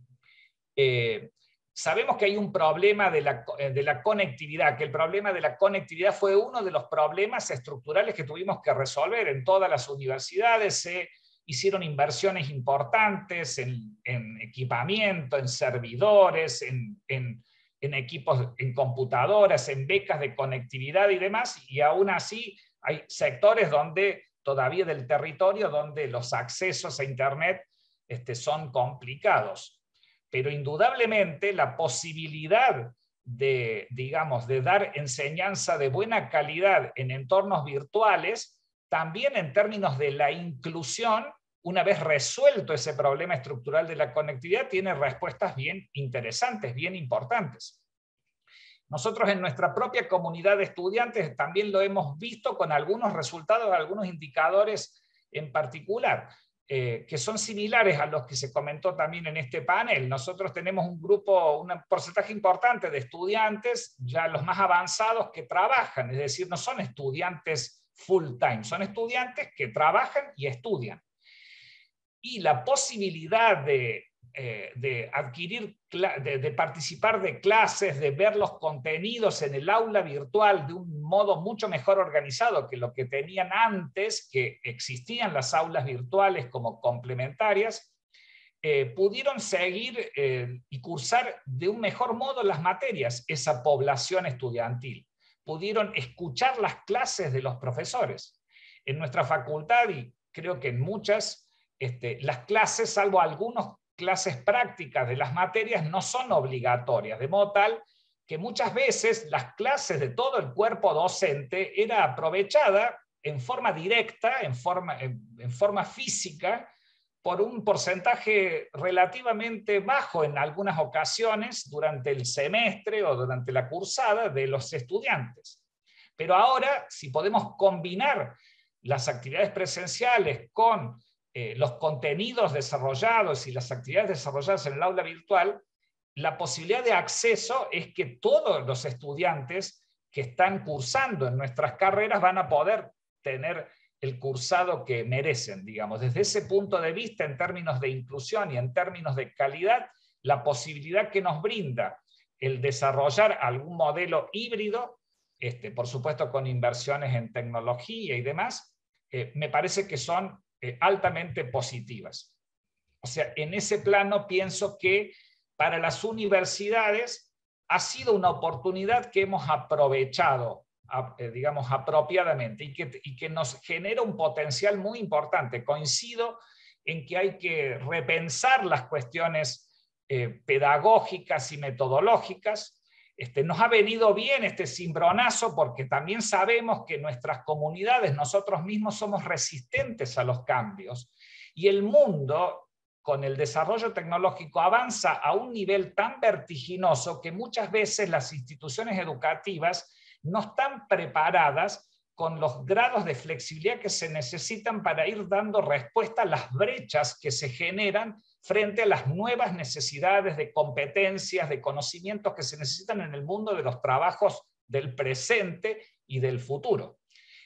Eh, sabemos que hay un problema de la, de la conectividad, que el problema de la conectividad fue uno de los problemas estructurales que tuvimos que resolver en todas las universidades. Se hicieron inversiones importantes en, en equipamiento, en servidores, en, en en equipos, en computadoras, en becas de conectividad y demás, y aún así hay sectores donde, todavía del territorio, donde los accesos a Internet este, son complicados. Pero indudablemente la posibilidad de, digamos, de dar enseñanza de buena calidad en entornos virtuales, también en términos de la inclusión, una vez resuelto ese problema estructural de la conectividad, tiene respuestas bien interesantes, bien importantes. Nosotros en nuestra propia comunidad de estudiantes también lo hemos visto con algunos resultados, algunos indicadores en particular, eh, que son similares a los que se comentó también en este panel. Nosotros tenemos un grupo, un porcentaje importante de estudiantes, ya los más avanzados, que trabajan, es decir, no son estudiantes full time, son estudiantes que trabajan y estudian. Y la posibilidad de, eh, de adquirir, de, de participar de clases, de ver los contenidos en el aula virtual de un modo mucho mejor organizado que lo que tenían antes, que existían las aulas virtuales como complementarias, eh, pudieron seguir eh, y cursar de un mejor modo las materias, esa población estudiantil. Pudieron escuchar las clases de los profesores. En nuestra facultad, y creo que en muchas, Este, las clases, salvo algunas clases prácticas de las materias, no son obligatorias, de modo tal que muchas veces las clases de todo el cuerpo docente era aprovechada en forma directa, en forma, en, en forma física, por un porcentaje relativamente bajo en algunas ocasiones durante el semestre o durante la cursada de los estudiantes. Pero ahora, si podemos combinar las actividades presenciales con Eh, los contenidos desarrollados y las actividades desarrolladas en el aula virtual, la posibilidad de acceso es que todos los estudiantes que están cursando en nuestras carreras van a poder tener el cursado que merecen, digamos. Desde ese punto de vista, en términos de inclusión y en términos de calidad, la posibilidad que nos brinda el desarrollar algún modelo híbrido, este, por supuesto con inversiones en tecnología y demás, eh, me parece que son Eh, altamente positivas. O sea, en ese plano pienso que para las universidades ha sido una oportunidad que hemos aprovechado, eh, digamos, apropiadamente y que, y que nos genera un potencial muy importante. Coincido en que hay que repensar las cuestiones eh, pedagógicas y metodológicas. Este, nos ha venido bien este cimbronazo porque también sabemos que nuestras comunidades, nosotros mismos somos resistentes a los cambios, y el mundo con el desarrollo tecnológico avanza a un nivel tan vertiginoso que muchas veces las instituciones educativas no están preparadas con los grados de flexibilidad que se necesitan para ir dando respuesta a las brechas que se generan frente a las nuevas necesidades de competencias, de conocimientos que se necesitan en el mundo de los trabajos del presente y del futuro.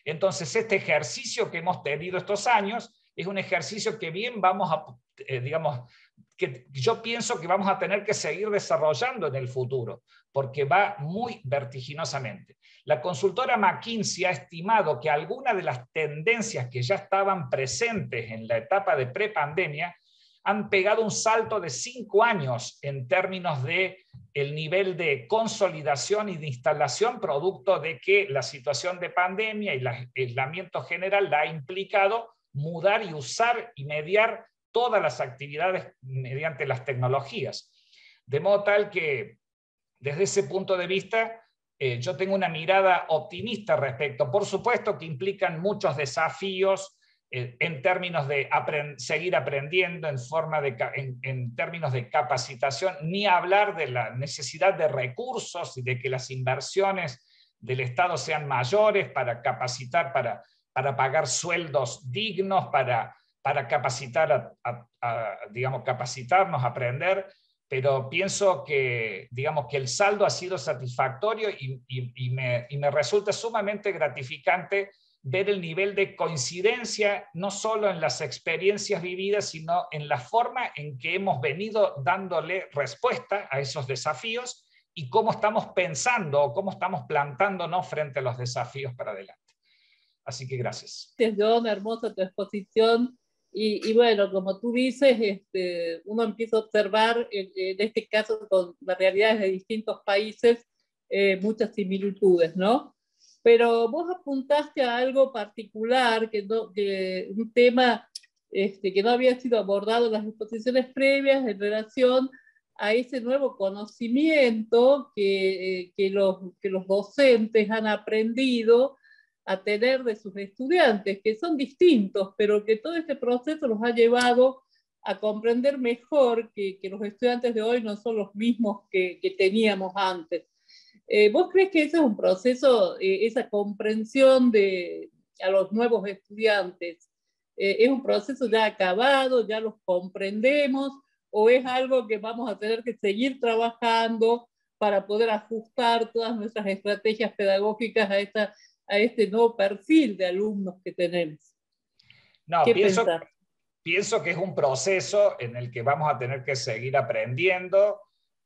Entonces, este ejercicio que hemos tenido estos años es un ejercicio que bien vamos a, eh, digamos, que yo pienso que vamos a tener que seguir desarrollando en el futuro, porque va muy vertiginosamente. La consultora McKinsey ha estimado que algunas de las tendencias que ya estaban presentes en la etapa de prepandemia han pegado un salto de cinco años en términos de el nivel de consolidación y de instalación, producto de que la situación de pandemia y el aislamiento general la ha implicado mudar y usar y mediar todas las actividades mediante las tecnologías. De modo tal que, desde ese punto de vista, eh, yo tengo una mirada optimista respecto. Por supuesto que implican muchos desafíos eh, en términos de aprend- seguir aprendiendo, en, forma de, en, en términos de capacitación, ni hablar de la necesidad de recursos y de que las inversiones del Estado sean mayores para capacitar, para, para pagar sueldos dignos, para para capacitar, a, a, a, digamos, capacitarnos, aprender, pero pienso que, digamos, que el saldo ha sido satisfactorio y, y, y, me, y me resulta sumamente gratificante ver el nivel de coincidencia, no solo en las experiencias vividas, sino en la forma en que hemos venido dándole respuesta a esos desafíos y cómo estamos pensando o cómo estamos plantándonos frente a los desafíos para adelante. Así que gracias.
Gracias, John, hermosa tu exposición. Y, y bueno, como tú dices, este, uno empieza a observar, en, en este caso con las realidades de distintos países, eh, muchas similitudes, ¿no? Pero vos apuntaste a algo particular, que no, que un tema este, que no había sido abordado en las exposiciones previas en relación a ese nuevo conocimiento que, eh, que, los, que los docentes han aprendido a tener de sus estudiantes, que son distintos, pero que todo este proceso los ha llevado a comprender mejor que, que los estudiantes de hoy no son los mismos que, que teníamos antes. Eh, ¿Vos crees que ese es un proceso, eh, esa comprensión de, a los nuevos estudiantes, eh, es un proceso ya acabado, ya los comprendemos, o es algo que vamos a tener que seguir trabajando para poder ajustar todas nuestras estrategias pedagógicas a esta a este nuevo perfil de alumnos que tenemos?
No, pienso, pienso que es un proceso en el que vamos a tener que seguir aprendiendo,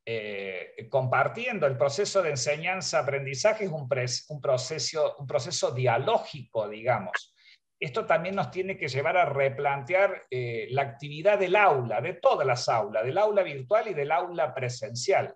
eh, compartiendo. El proceso de enseñanza-aprendizaje es un, un, proceso, un proceso dialógico, digamos. Esto también nos tiene que llevar a replantear eh, la actividad del aula, de todas las aulas, del aula virtual y del aula presencial.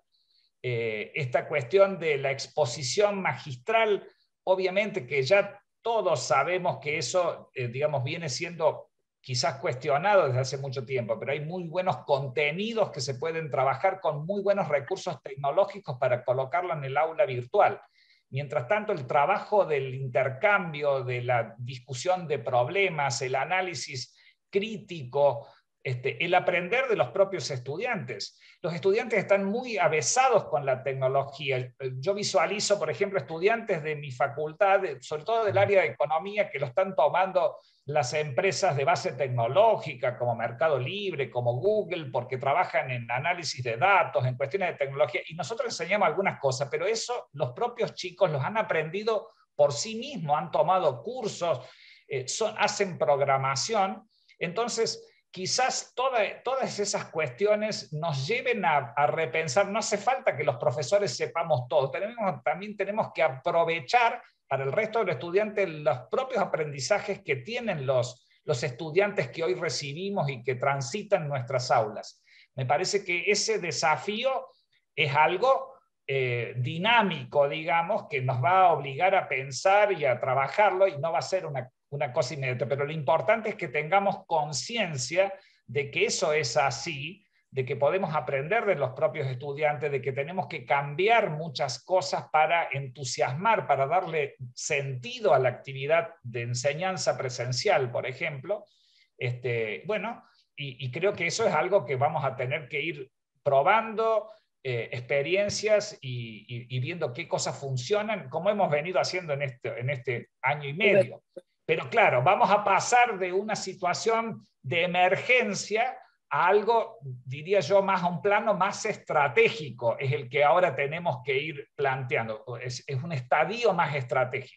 Eh, esta cuestión de la exposición magistral, obviamente que ya todos sabemos que eso, eh, digamos, viene siendo quizás cuestionado desde hace mucho tiempo, pero hay muy buenos contenidos que se pueden trabajar con muy buenos recursos tecnológicos para colocarlo en el aula virtual. Mientras tanto, el trabajo del intercambio, de la discusión de problemas, el análisis crítico, Este, el aprender de los propios estudiantes. Los estudiantes están muy avesados con la tecnología. Yo visualizo, por ejemplo, estudiantes de mi facultad, sobre todo del área de economía, que lo están tomando las empresas de base tecnológica, como Mercado Libre, como Google, porque trabajan en análisis de datos, en cuestiones de tecnología, y nosotros enseñamos algunas cosas, pero eso los propios chicos los han aprendido por sí mismos, han tomado cursos, eh, son, hacen programación. Entonces, quizás toda, todas esas cuestiones nos lleven a, a repensar. No hace falta que los profesores sepamos todo. Tenemos, también tenemos que aprovechar para el resto de los estudiantes los propios aprendizajes que tienen los, los estudiantes que hoy recibimos y que transitan nuestras aulas. Me parece que ese desafío es algo eh, dinámico, digamos, que nos va a obligar a pensar y a trabajarlo, y no va a ser una una cosa inmediata, pero lo importante es que tengamos conciencia de que eso es así, de que podemos aprender de los propios estudiantes, de que tenemos que cambiar muchas cosas para entusiasmar, para darle sentido a la actividad de enseñanza presencial, por ejemplo. Este, bueno, y, y creo que eso es algo que vamos a tener que ir probando, eh, experiencias y, y, y viendo qué cosas funcionan, como hemos venido haciendo en este, en este año y medio. Pero claro, vamos a pasar de una situación de emergencia a algo, diría yo, más a un plano más estratégico, es el que ahora tenemos que ir planteando, es, es un estadio más estratégico.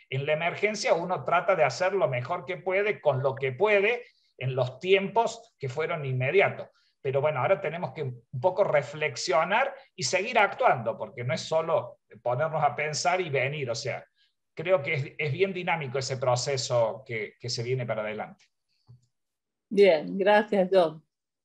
en la emergencia uno trata de hacer lo mejor que puede con lo que puede en los tiempos que fueron inmediatos. Pero bueno, ahora tenemos que un poco reflexionar y seguir actuando, porque no es solo ponernos a pensar y venir, o sea, creo que es, es bien dinámico ese proceso que, que se viene para adelante.
Bien, gracias, John.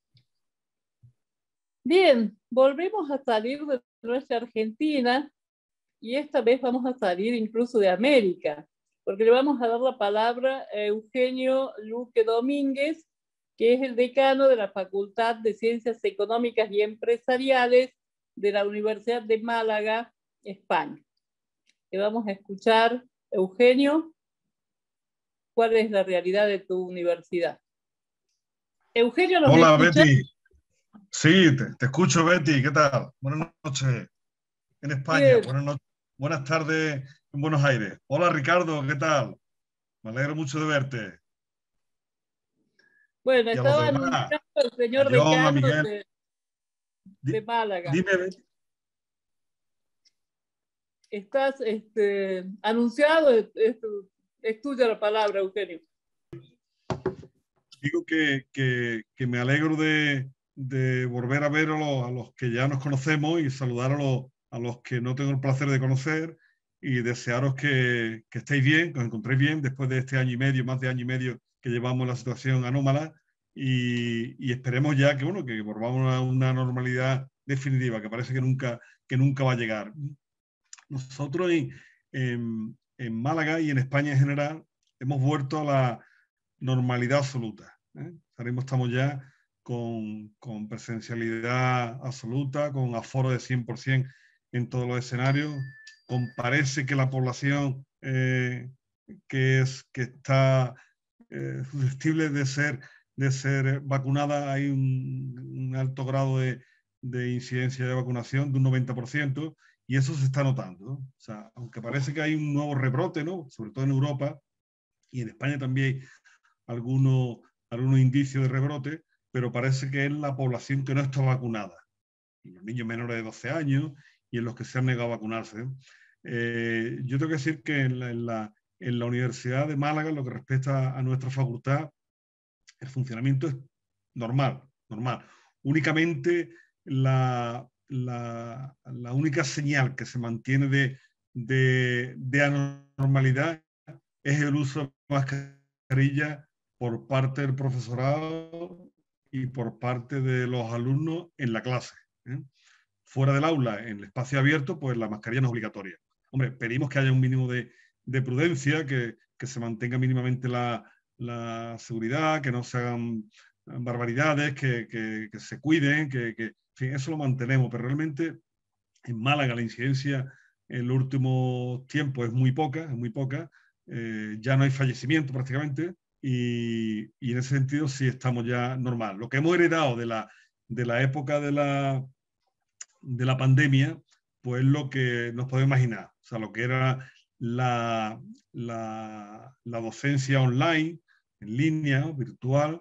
Bien, volvemos a salir de nuestra Argentina y esta vez vamos a salir incluso de América, porque le vamos a dar la palabra a Eugenio Luque Domínguez, que es el decano de la Facultad de Ciencias Económicas y Empresariales de la Universidad de Málaga, España. Le vamos a escuchar, Eugenio, ¿cuál es la realidad de tu universidad? Eugenio, ¿nos
Hola,
escuchas?
Betty. Sí, te, te escucho, Betty. ¿Qué tal? Buenas noches en España.
Bien.
Buenas noches. Buenas tardes en Buenos Aires. Hola, Ricardo. ¿Qué tal? Me alegro mucho de verte.
Bueno,
Y a los
estaba
demás,
anunciando el
a
señor
John, a
decano
Miguel.
de,
Di-
de Málaga.
Dime, Betty.
Estás este, anunciado, es, es, es tuya la palabra, Eugenio.
Digo que, que, que me alegro de, de volver a ver a los, a los que ya nos conocemos y saludar a los, a los que no tengo el placer de conocer y desearos que, que estéis bien, que os encontréis bien después de este año y medio, más de año y medio que llevamos en la situación anómala y, y esperemos ya que, bueno, que volvamos a una normalidad definitiva, que parece que nunca, que nunca va a llegar. Nosotros en, en, en Málaga y en España en general hemos vuelto a la normalidad absoluta. ¿eh? Ahora mismo estamos ya con, con presencialidad absoluta, con aforo de cien por ciento en todos los escenarios. Con, parece que la población eh, que, es, que está eh, susceptible de ser, de ser vacunada, hay un, un alto grado de, de incidencia de vacunación de un noventa por ciento y eso se está notando, ¿no? O sea, aunque parece que hay un nuevo rebrote, ¿no? Sobre todo en Europa y en España también hay algunos, algunos indicios de rebrote, pero parece que es la población que no está vacunada, los niños menores de doce años y en los que se han negado a vacunarse. Eh, yo tengo que decir que en la, en, la, en la Universidad de Málaga, en lo que respecta a nuestra facultad, el funcionamiento es normal, normal. Únicamente la, la, la única señal que se mantiene de, de, de anormalidad es el uso de mascarilla por parte del profesorado y por parte de los alumnos en la clase. ¿eh? Fuera del aula, en el espacio abierto, pues la mascarilla no es obligatoria. Hombre, pedimos que haya un mínimo de, de prudencia, que, que se mantenga mínimamente la, la seguridad, que no se hagan barbaridades, que, que, que se cuiden, que, que en fin, eso lo mantenemos, pero realmente en Málaga la incidencia en los últimos tiempos es muy poca, es muy poca, eh, ya no hay fallecimiento prácticamente y, y en ese sentido sí estamos ya normal. Lo que hemos heredado de la, de la época de la, de la pandemia, pues lo que nos podemos imaginar, o sea, lo que era la, la, la docencia online, en línea, virtual,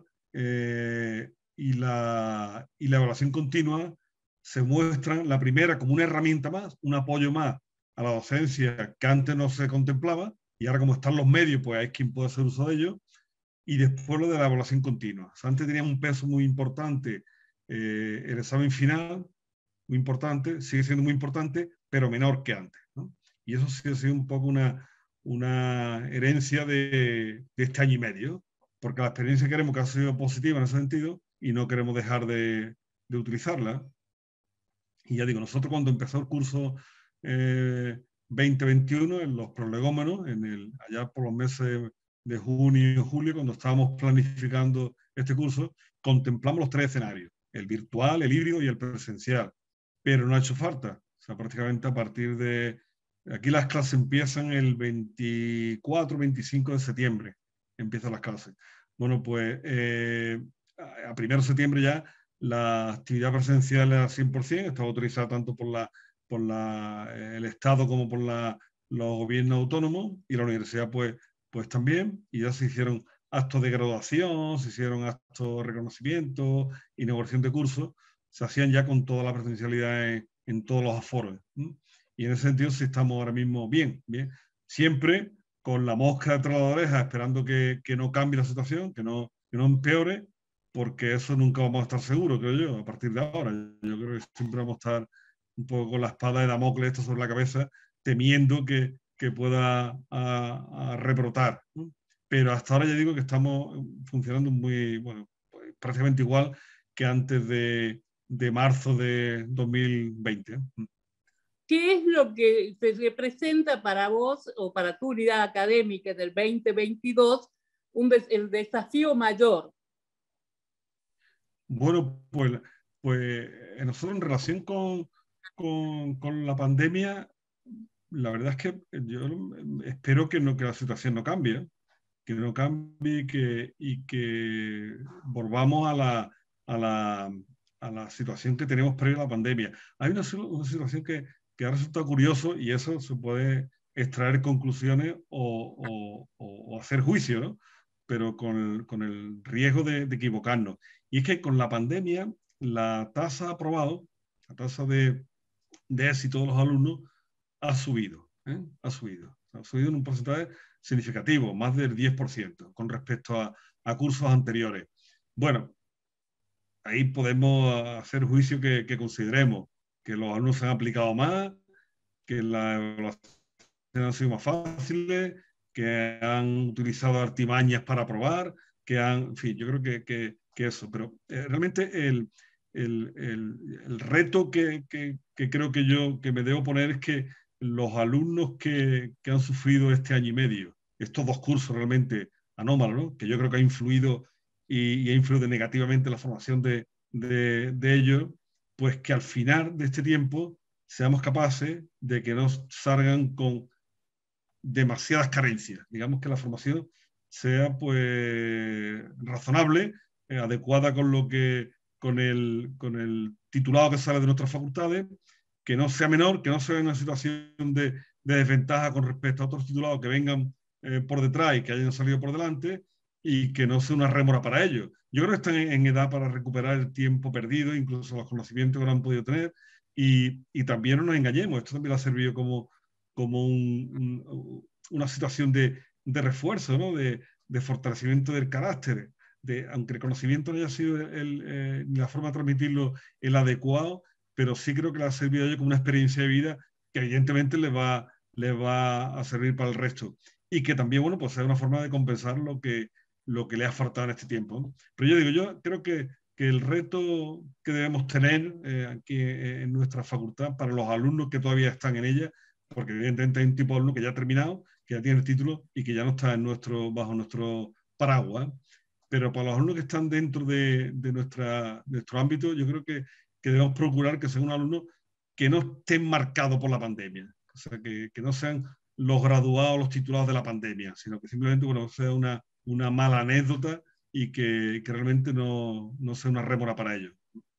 eh, y, la, y la evaluación continua se muestran la primera como una herramienta más, un apoyo más a la docencia que antes no se contemplaba, y ahora como están los medios, pues hay quien puede hacer uso de ellos, y después lo de la evaluación continua. O sea, antes tenía un peso muy importante eh, el examen final, muy importante, sigue siendo muy importante, pero menor que antes, ¿no? Y eso sí ha sido un poco una, una herencia de, de este año y medio, porque la experiencia queremos que ha sido positiva en ese sentido y no queremos dejar de, de utilizarla. Y ya digo, nosotros cuando empezó el curso eh, veinte veintiuno, en los prolegómenos, en el, allá por los meses de junio y julio, cuando estábamos planificando este curso, contemplamos los tres escenarios, el virtual, el híbrido y el presencial, pero no ha hecho falta. O sea, prácticamente a partir de... Aquí las clases empiezan el veinticuatro, veinticinco de septiembre, empiezan las clases. Bueno, pues eh, a primero de septiembre ya la actividad presencial es al cien por ciento, está autorizada tanto por, la, por la, el Estado como por la, los gobiernos autónomos y la universidad pues, pues también, y ya se hicieron actos de graduación, se hicieron actos de reconocimiento, inauguración de cursos, se hacían ya con toda la presencialidad en, en todos los aforos. ¿sí? Y en ese sentido sí estamos ahora mismo bien, bien. Siempre con la mosca detrás de la oreja, esperando que, que no cambie la situación, que no, que no empeore, porque eso nunca vamos a estar seguros, creo yo, a partir de ahora. Yo creo que siempre vamos a estar un poco con la espada de Damocles esto sobre la cabeza, temiendo que, que pueda a, a rebrotar, ¿no? Pero hasta ahora ya digo que estamos funcionando muy, bueno, pues prácticamente igual que antes de, de marzo de dos mil veinte.
¿Qué es lo que se representa para vos o para tu unidad académica en el veinte veintidós un des el desafío mayor?
Bueno, pues, pues nosotros en relación con, con, con la pandemia, la verdad es que yo espero que, no, que la situación no cambie, que no cambie que, y que volvamos a la, a, la, a la situación que tenemos previa a la pandemia. Hay una, una situación que, que ha resultado curioso y eso se puede extraer conclusiones o, o, o hacer juicio, ¿no? Pero con el, con el riesgo de, de equivocarnos. Y es que con la pandemia, la tasa aprobado, la tasa de, de éxito de los alumnos ha subido, ¿eh? ha subido. Ha subido en un porcentaje significativo, más del diez por ciento con respecto a, a cursos anteriores. Bueno, ahí podemos hacer juicio que, que consideremos que los alumnos se han aplicado más, que las evaluaciones han sido más fáciles, que han utilizado artimañas para probar, que han, en fin, yo creo que, que, que eso, pero eh, realmente el, el, el, el reto que, que, que creo que yo que me debo poner es que los alumnos que, que han sufrido este año y medio, estos dos cursos realmente anómalos, ¿no? Que yo creo que ha influido y, y ha influido negativamente en la formación de, de, de ellos, pues que al final de este tiempo seamos capaces de que no salgan con demasiadas carencias. Digamos que la formación sea pues razonable, eh, adecuada con lo que con el, con el titulado que sale de nuestras facultades, que no sea menor, que no sea una situación de, de desventaja con respecto a otros titulados que vengan eh, por detrás y que hayan salido por delante, y que no sea una rémora para ellos. Yo creo que están en, en edad para recuperar el tiempo perdido, incluso los conocimientos que no han podido tener, y, y también no nos engañemos, esto también ha servido como, como un, un, una situación de, de refuerzo, ¿no? de, de fortalecimiento del carácter, de, aunque el conocimiento no haya sido el, eh, la forma de transmitirlo el adecuado, pero sí creo que le ha servido a ellos como una experiencia de vida que evidentemente les va, les va a servir para el resto. Y que también, bueno, pues es una forma de compensar lo que, lo que le ha faltado en este tiempo, ¿no? Pero yo digo, yo creo que, que el reto que debemos tener eh, aquí en nuestra facultad para los alumnos que todavía están en ella, porque evidentemente hay un tipo de alumno que ya ha terminado, que ya tiene el título y que ya no está en nuestro, bajo nuestro paraguas, pero para los alumnos que están dentro de, de nuestra, nuestro ámbito, yo creo que, que debemos procurar que sean un alumno que no estén marcados por la pandemia, o sea, que, que no sean los graduados, los titulados de la pandemia, sino que simplemente, bueno, sea una, una mala anécdota y que, que realmente no, no sea una rémora para ellos.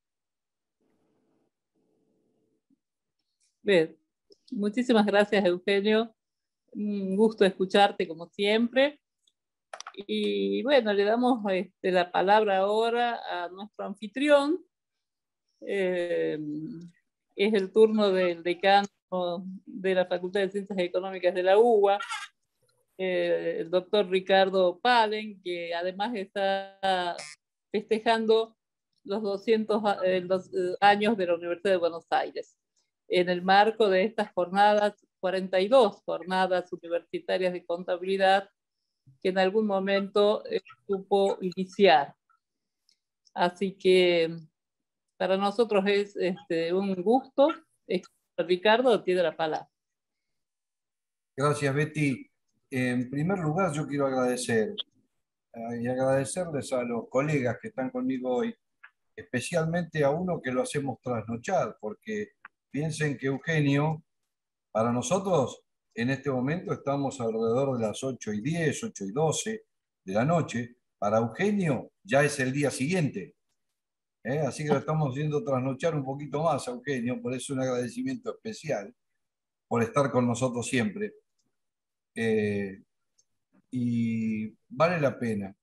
Bien, muchísimas gracias, Eugenio. Un gusto escucharte como siempre. Y bueno, le damos este, la palabra ahora a nuestro anfitrión. Eh, es el turno del decano de la Facultad de Ciencias Económicas de la U B A, eh, el doctor Ricardo Palen, que además está festejando los doscientos eh, los, eh, años de la Universidad de Buenos Aires, en el marco de estas jornadas, cuarenta y dos jornadas universitarias de contabilidad que en algún momento eh, supo iniciar. Así que para nosotros es este, un gusto. Ricardo, tiene la palabra.
Gracias, Betty. En primer lugar, yo quiero agradecer eh, y agradecerles a los colegas que están conmigo hoy, especialmente a uno que lo hacemos trasnochar, porque piensen que Eugenio, para nosotros, en este momento estamos alrededor de las ocho y diez, ocho y doce de la noche. Para Eugenio ya es el día siguiente. ¿Eh? Así que lo estamos haciendo trasnochar un poquito más a Eugenio, por eso un agradecimiento especial por estar con nosotros siempre. Eh, y vale la pena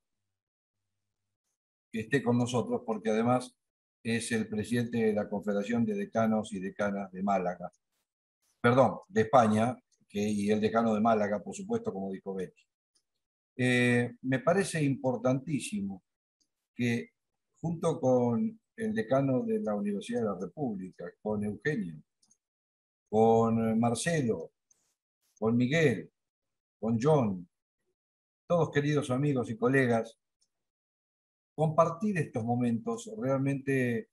que esté con nosotros porque además es el presidente de la Confederación de Decanos y Decanas de Málaga, perdón, de España, que, y el decano de Málaga, por supuesto, como dijo Betty. Eh, me parece importantísimo que junto con el decano de la Universidad de la República, con Eugenio, con Marcelo, con Miguel, con John, todos queridos amigos y colegas, compartir estos momentos realmente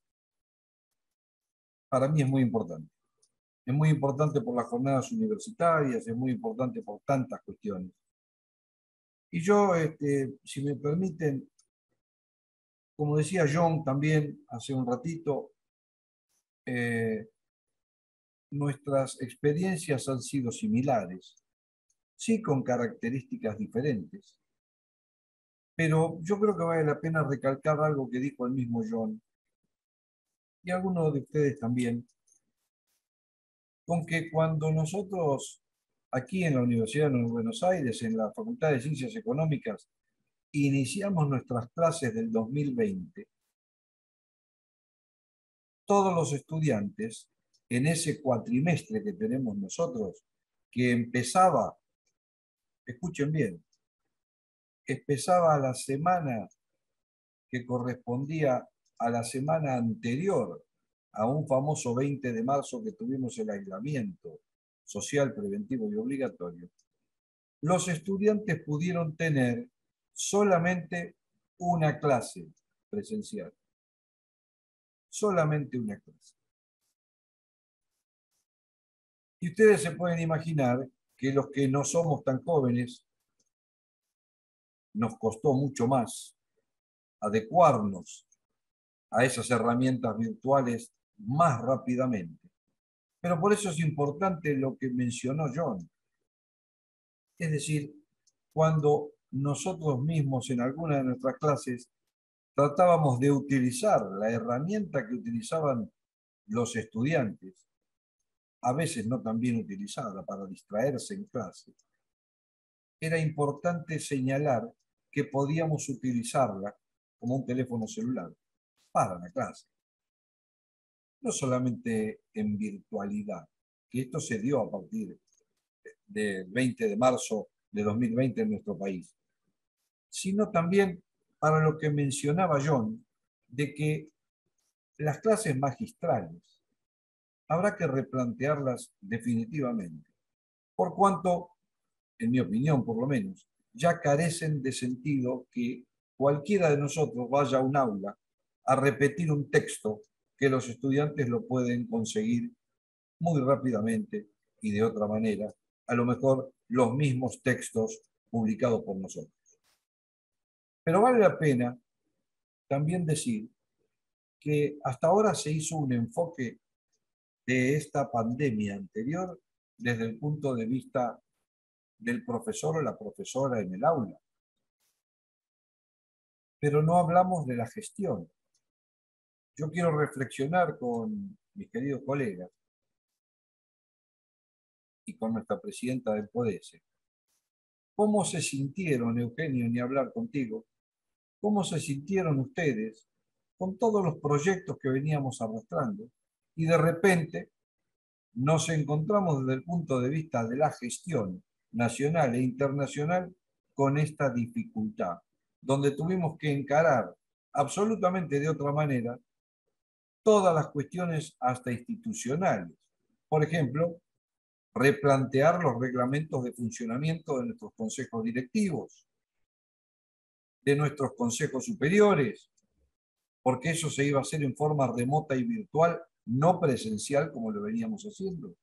para mí es muy importante. Es muy importante por las jornadas universitarias, es muy importante por tantas cuestiones. Y yo, este, si me permiten, como decía John también hace un ratito, eh, nuestras experiencias han sido similares, sí con características diferentes. Pero yo creo que vale la pena recalcar algo que dijo el mismo John, y algunos de ustedes también, con que cuando nosotros aquí en la Universidad de Buenos Aires, en la Facultad de Ciencias Económicas, iniciamos nuestras clases del dos mil veinte, todos los estudiantes, en ese cuatrimestre que tenemos nosotros, que empezaba, escuchen bien, empezaba la semana que correspondía a la semana anterior a un famoso veinte de marzo que tuvimos el aislamiento social, preventivo y obligatorio, los estudiantes pudieron tener solamente una clase presencial. Solamente una clase. Y ustedes se pueden imaginar que los que no somos tan jóvenes, nos costó mucho más adecuarnos a esas herramientas virtuales más rápidamente. Pero por eso es importante lo que mencionó John. Es decir, cuando nosotros mismos en alguna de nuestras clases tratábamos de utilizar la herramienta que utilizaban los estudiantes, a veces no tan bien utilizada para distraerse en clase, era importante señalar que podíamos utilizarla como un teléfono celular para la clase. No solamente en virtualidad, que esto se dio a partir del veinte de marzo de dos mil veinte en nuestro país, sino también para lo que mencionaba John, de que las clases magistrales habrá que replantearlas definitivamente, por cuanto, en mi opinión por lo menos, ya carecen de sentido que cualquiera de nosotros vaya a un aula a repetir un texto que los estudiantes lo pueden conseguir muy rápidamente y de otra manera, a lo mejor los mismos textos publicados por nosotros. Pero vale la pena también decir que hasta ahora se hizo un enfoque de esta pandemia anterior desde el punto de vista del profesor o la profesora en el aula. Pero no hablamos de la gestión. Yo quiero reflexionar con mis queridos colegas y con nuestra presidenta del PODESE. ¿Cómo se sintieron, Eugenio, ni hablar contigo? ¿Cómo se sintieron ustedes con todos los proyectos que veníamos arrastrando? Y de repente nos encontramos desde el punto de vista de la gestión nacional e internacional con esta dificultad, donde tuvimos que encarar absolutamente de otra manera todas las cuestiones hasta institucionales. Por ejemplo, replantear los reglamentos de funcionamiento de nuestros consejos directivos, de nuestros consejos superiores, porque eso se iba a hacer en forma remota y virtual, no presencial como lo veníamos haciendo.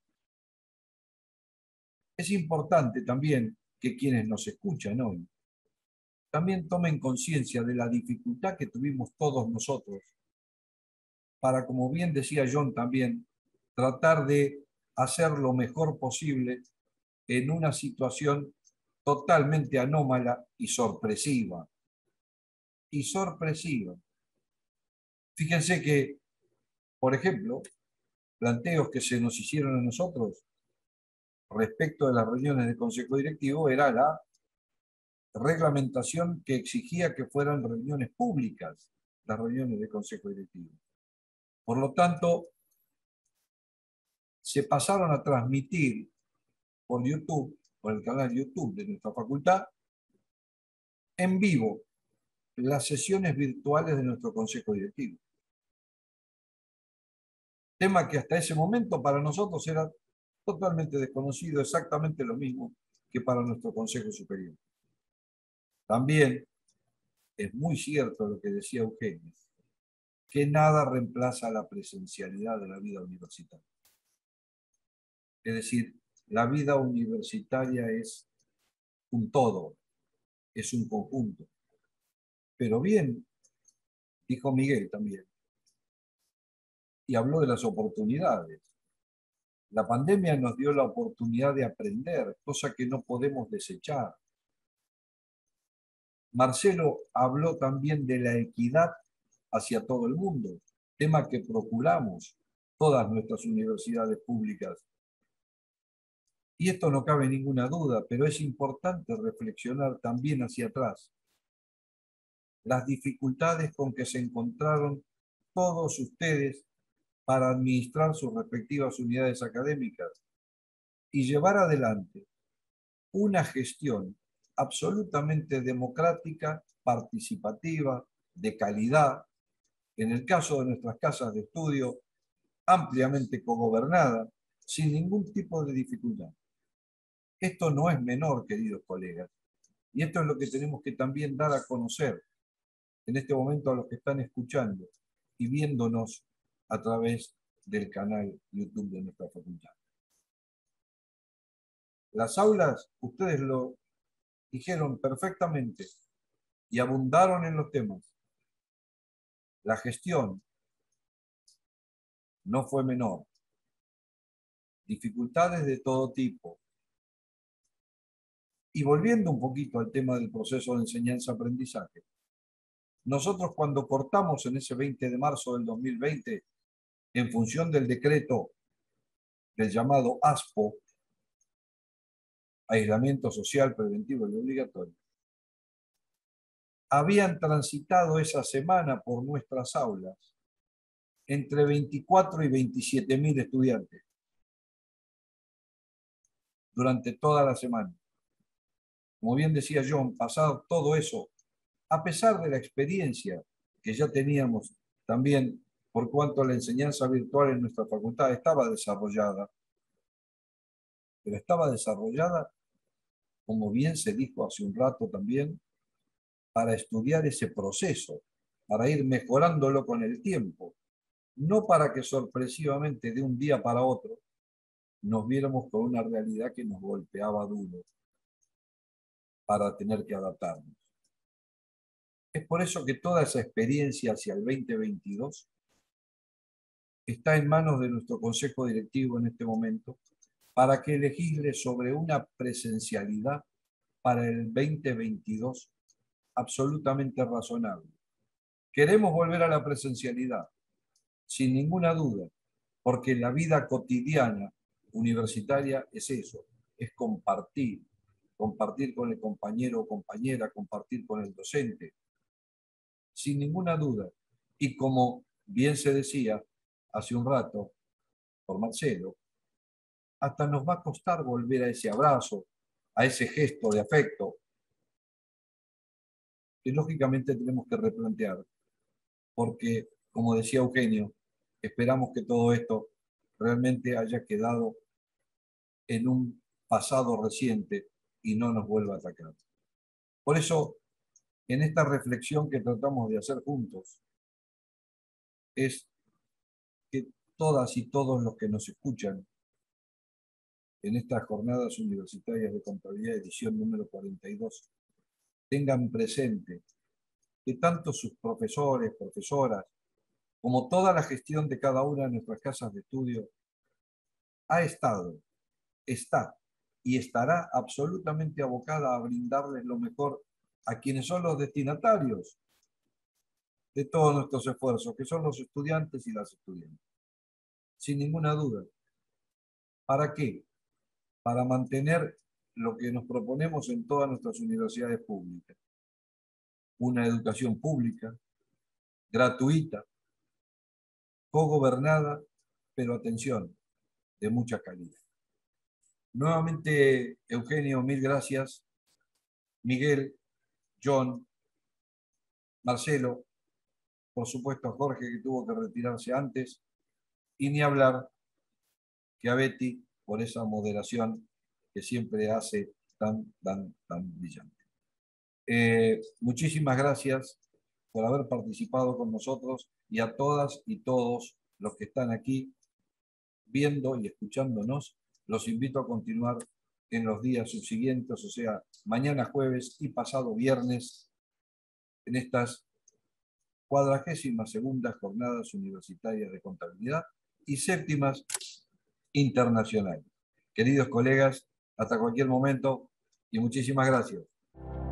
Es importante también que quienes nos escuchan hoy también tomen conciencia de la dificultad que tuvimos todos nosotros para, como bien decía John también, tratar de hacer lo mejor posible en una situación totalmente anómala y sorpresiva. Y sorpresiva. Fíjense que, por ejemplo, planteos que se nos hicieron a nosotros respecto de las reuniones de consejo directivo era la reglamentación que exigía que fueran reuniones públicas, las reuniones de consejo directivo. Por lo tanto, se pasaron a transmitir por YouTube, por el canal YouTube de nuestra facultad, en vivo, las sesiones virtuales de nuestro consejo directivo. Tema que hasta ese momento para nosotros era totalmente desconocido, exactamente lo mismo que para nuestro consejo superior. También es muy cierto lo que decía Eugenio, que nada reemplaza la presencialidad de la vida universitaria. Es decir, la vida universitaria es un todo, es un conjunto. Pero bien, dijo Miguel también, y habló de las oportunidades. La pandemia nos dio la oportunidad de aprender, cosa que no podemos desechar. Marcelo habló también de la equidad hacia todo el mundo, tema que procuramos todas nuestras universidades públicas. Y esto no cabe ninguna duda, pero es importante reflexionar también hacia atrás. Las dificultades con que se encontraron todos ustedes para administrar sus respectivas unidades académicas y llevar adelante una gestión absolutamente democrática, participativa, de calidad, en el caso de nuestras casas de estudio, ampliamente cogobernada, sin ningún tipo de dificultad. Esto no es menor, queridos colegas, y esto es lo que tenemos que también dar a conocer en este momento a los que están escuchando y viéndonos a través del canal YouTube de nuestra facultad. Las aulas, ustedes lo dijeron perfectamente y abundaron en los temas. La gestión no fue menor. Dificultades de todo tipo. Y volviendo un poquito al tema del proceso de enseñanza-aprendizaje, nosotros cuando cortamos en ese veinte de marzo del dos mil veinte, en función del decreto del llamado ASPO, aislamiento social, preventivo y obligatorio, habían transitado esa semana por nuestras aulas entre veinticuatro y veintisiete mil estudiantes durante toda la semana. Como bien decía John, pasado todo eso, a pesar de la experiencia que ya teníamos también por cuanto la enseñanza virtual en nuestra facultad estaba desarrollada, pero estaba desarrollada, como bien se dijo hace un rato también, para estudiar ese proceso, para ir mejorándolo con el tiempo, no para que sorpresivamente de un día para otro nos viéramos con una realidad que nos golpeaba duro para tener que adaptarnos. Es por eso que toda esa experiencia hacia el veinte veintidós está en manos de nuestro consejo directivo en este momento para que legisle sobre una presencialidad para el veinte veintidós absolutamente razonable. Queremos volver a la presencialidad, sin ninguna duda, porque la vida cotidiana universitaria es eso, es compartir, compartir con el compañero o compañera, compartir con el docente, sin ninguna duda. Y como bien se decía hace un rato por Marcelo, hasta nos va a costar volver a ese abrazo, a ese gesto de afecto, que lógicamente tenemos que replantear, porque, como decía Eugenio, esperamos que todo esto realmente haya quedado en un pasado reciente y no nos vuelva a atacar. Por eso, en esta reflexión que tratamos de hacer juntos, es que todas y todos los que nos escuchan en estas jornadas universitarias de contabilidad edición número cuarenta y dos tengan presente que tanto sus profesores, profesoras, como toda la gestión de cada una de nuestras casas de estudio ha estado, está y estará absolutamente abocada a brindarles lo mejor a quienes son los destinatarios de todos nuestros esfuerzos, que son los estudiantes y las estudiantes. Sin ninguna duda. ¿Para qué? Para mantener lo que nos proponemos en todas nuestras universidades públicas. Una educación pública, gratuita, cogobernada, pero atención, de mucha calidad. Nuevamente, Eugenio, mil gracias. Miguel, John, Marcelo, por supuesto Jorge, que tuvo que retirarse antes, y ni hablar que a Betty por esa moderación que siempre hace tan, tan, tan brillante. Eh, muchísimas gracias por haber participado con nosotros y a todas y todos los que están aquí viendo y escuchándonos. Los invito a continuar en los días subsiguientes, o sea, mañana jueves y pasado viernes, en estas cuadragésimas segundas jornadas universitarias de contabilidad y séptimas internacionales. Queridos colegas, hasta cualquier momento y muchísimas gracias.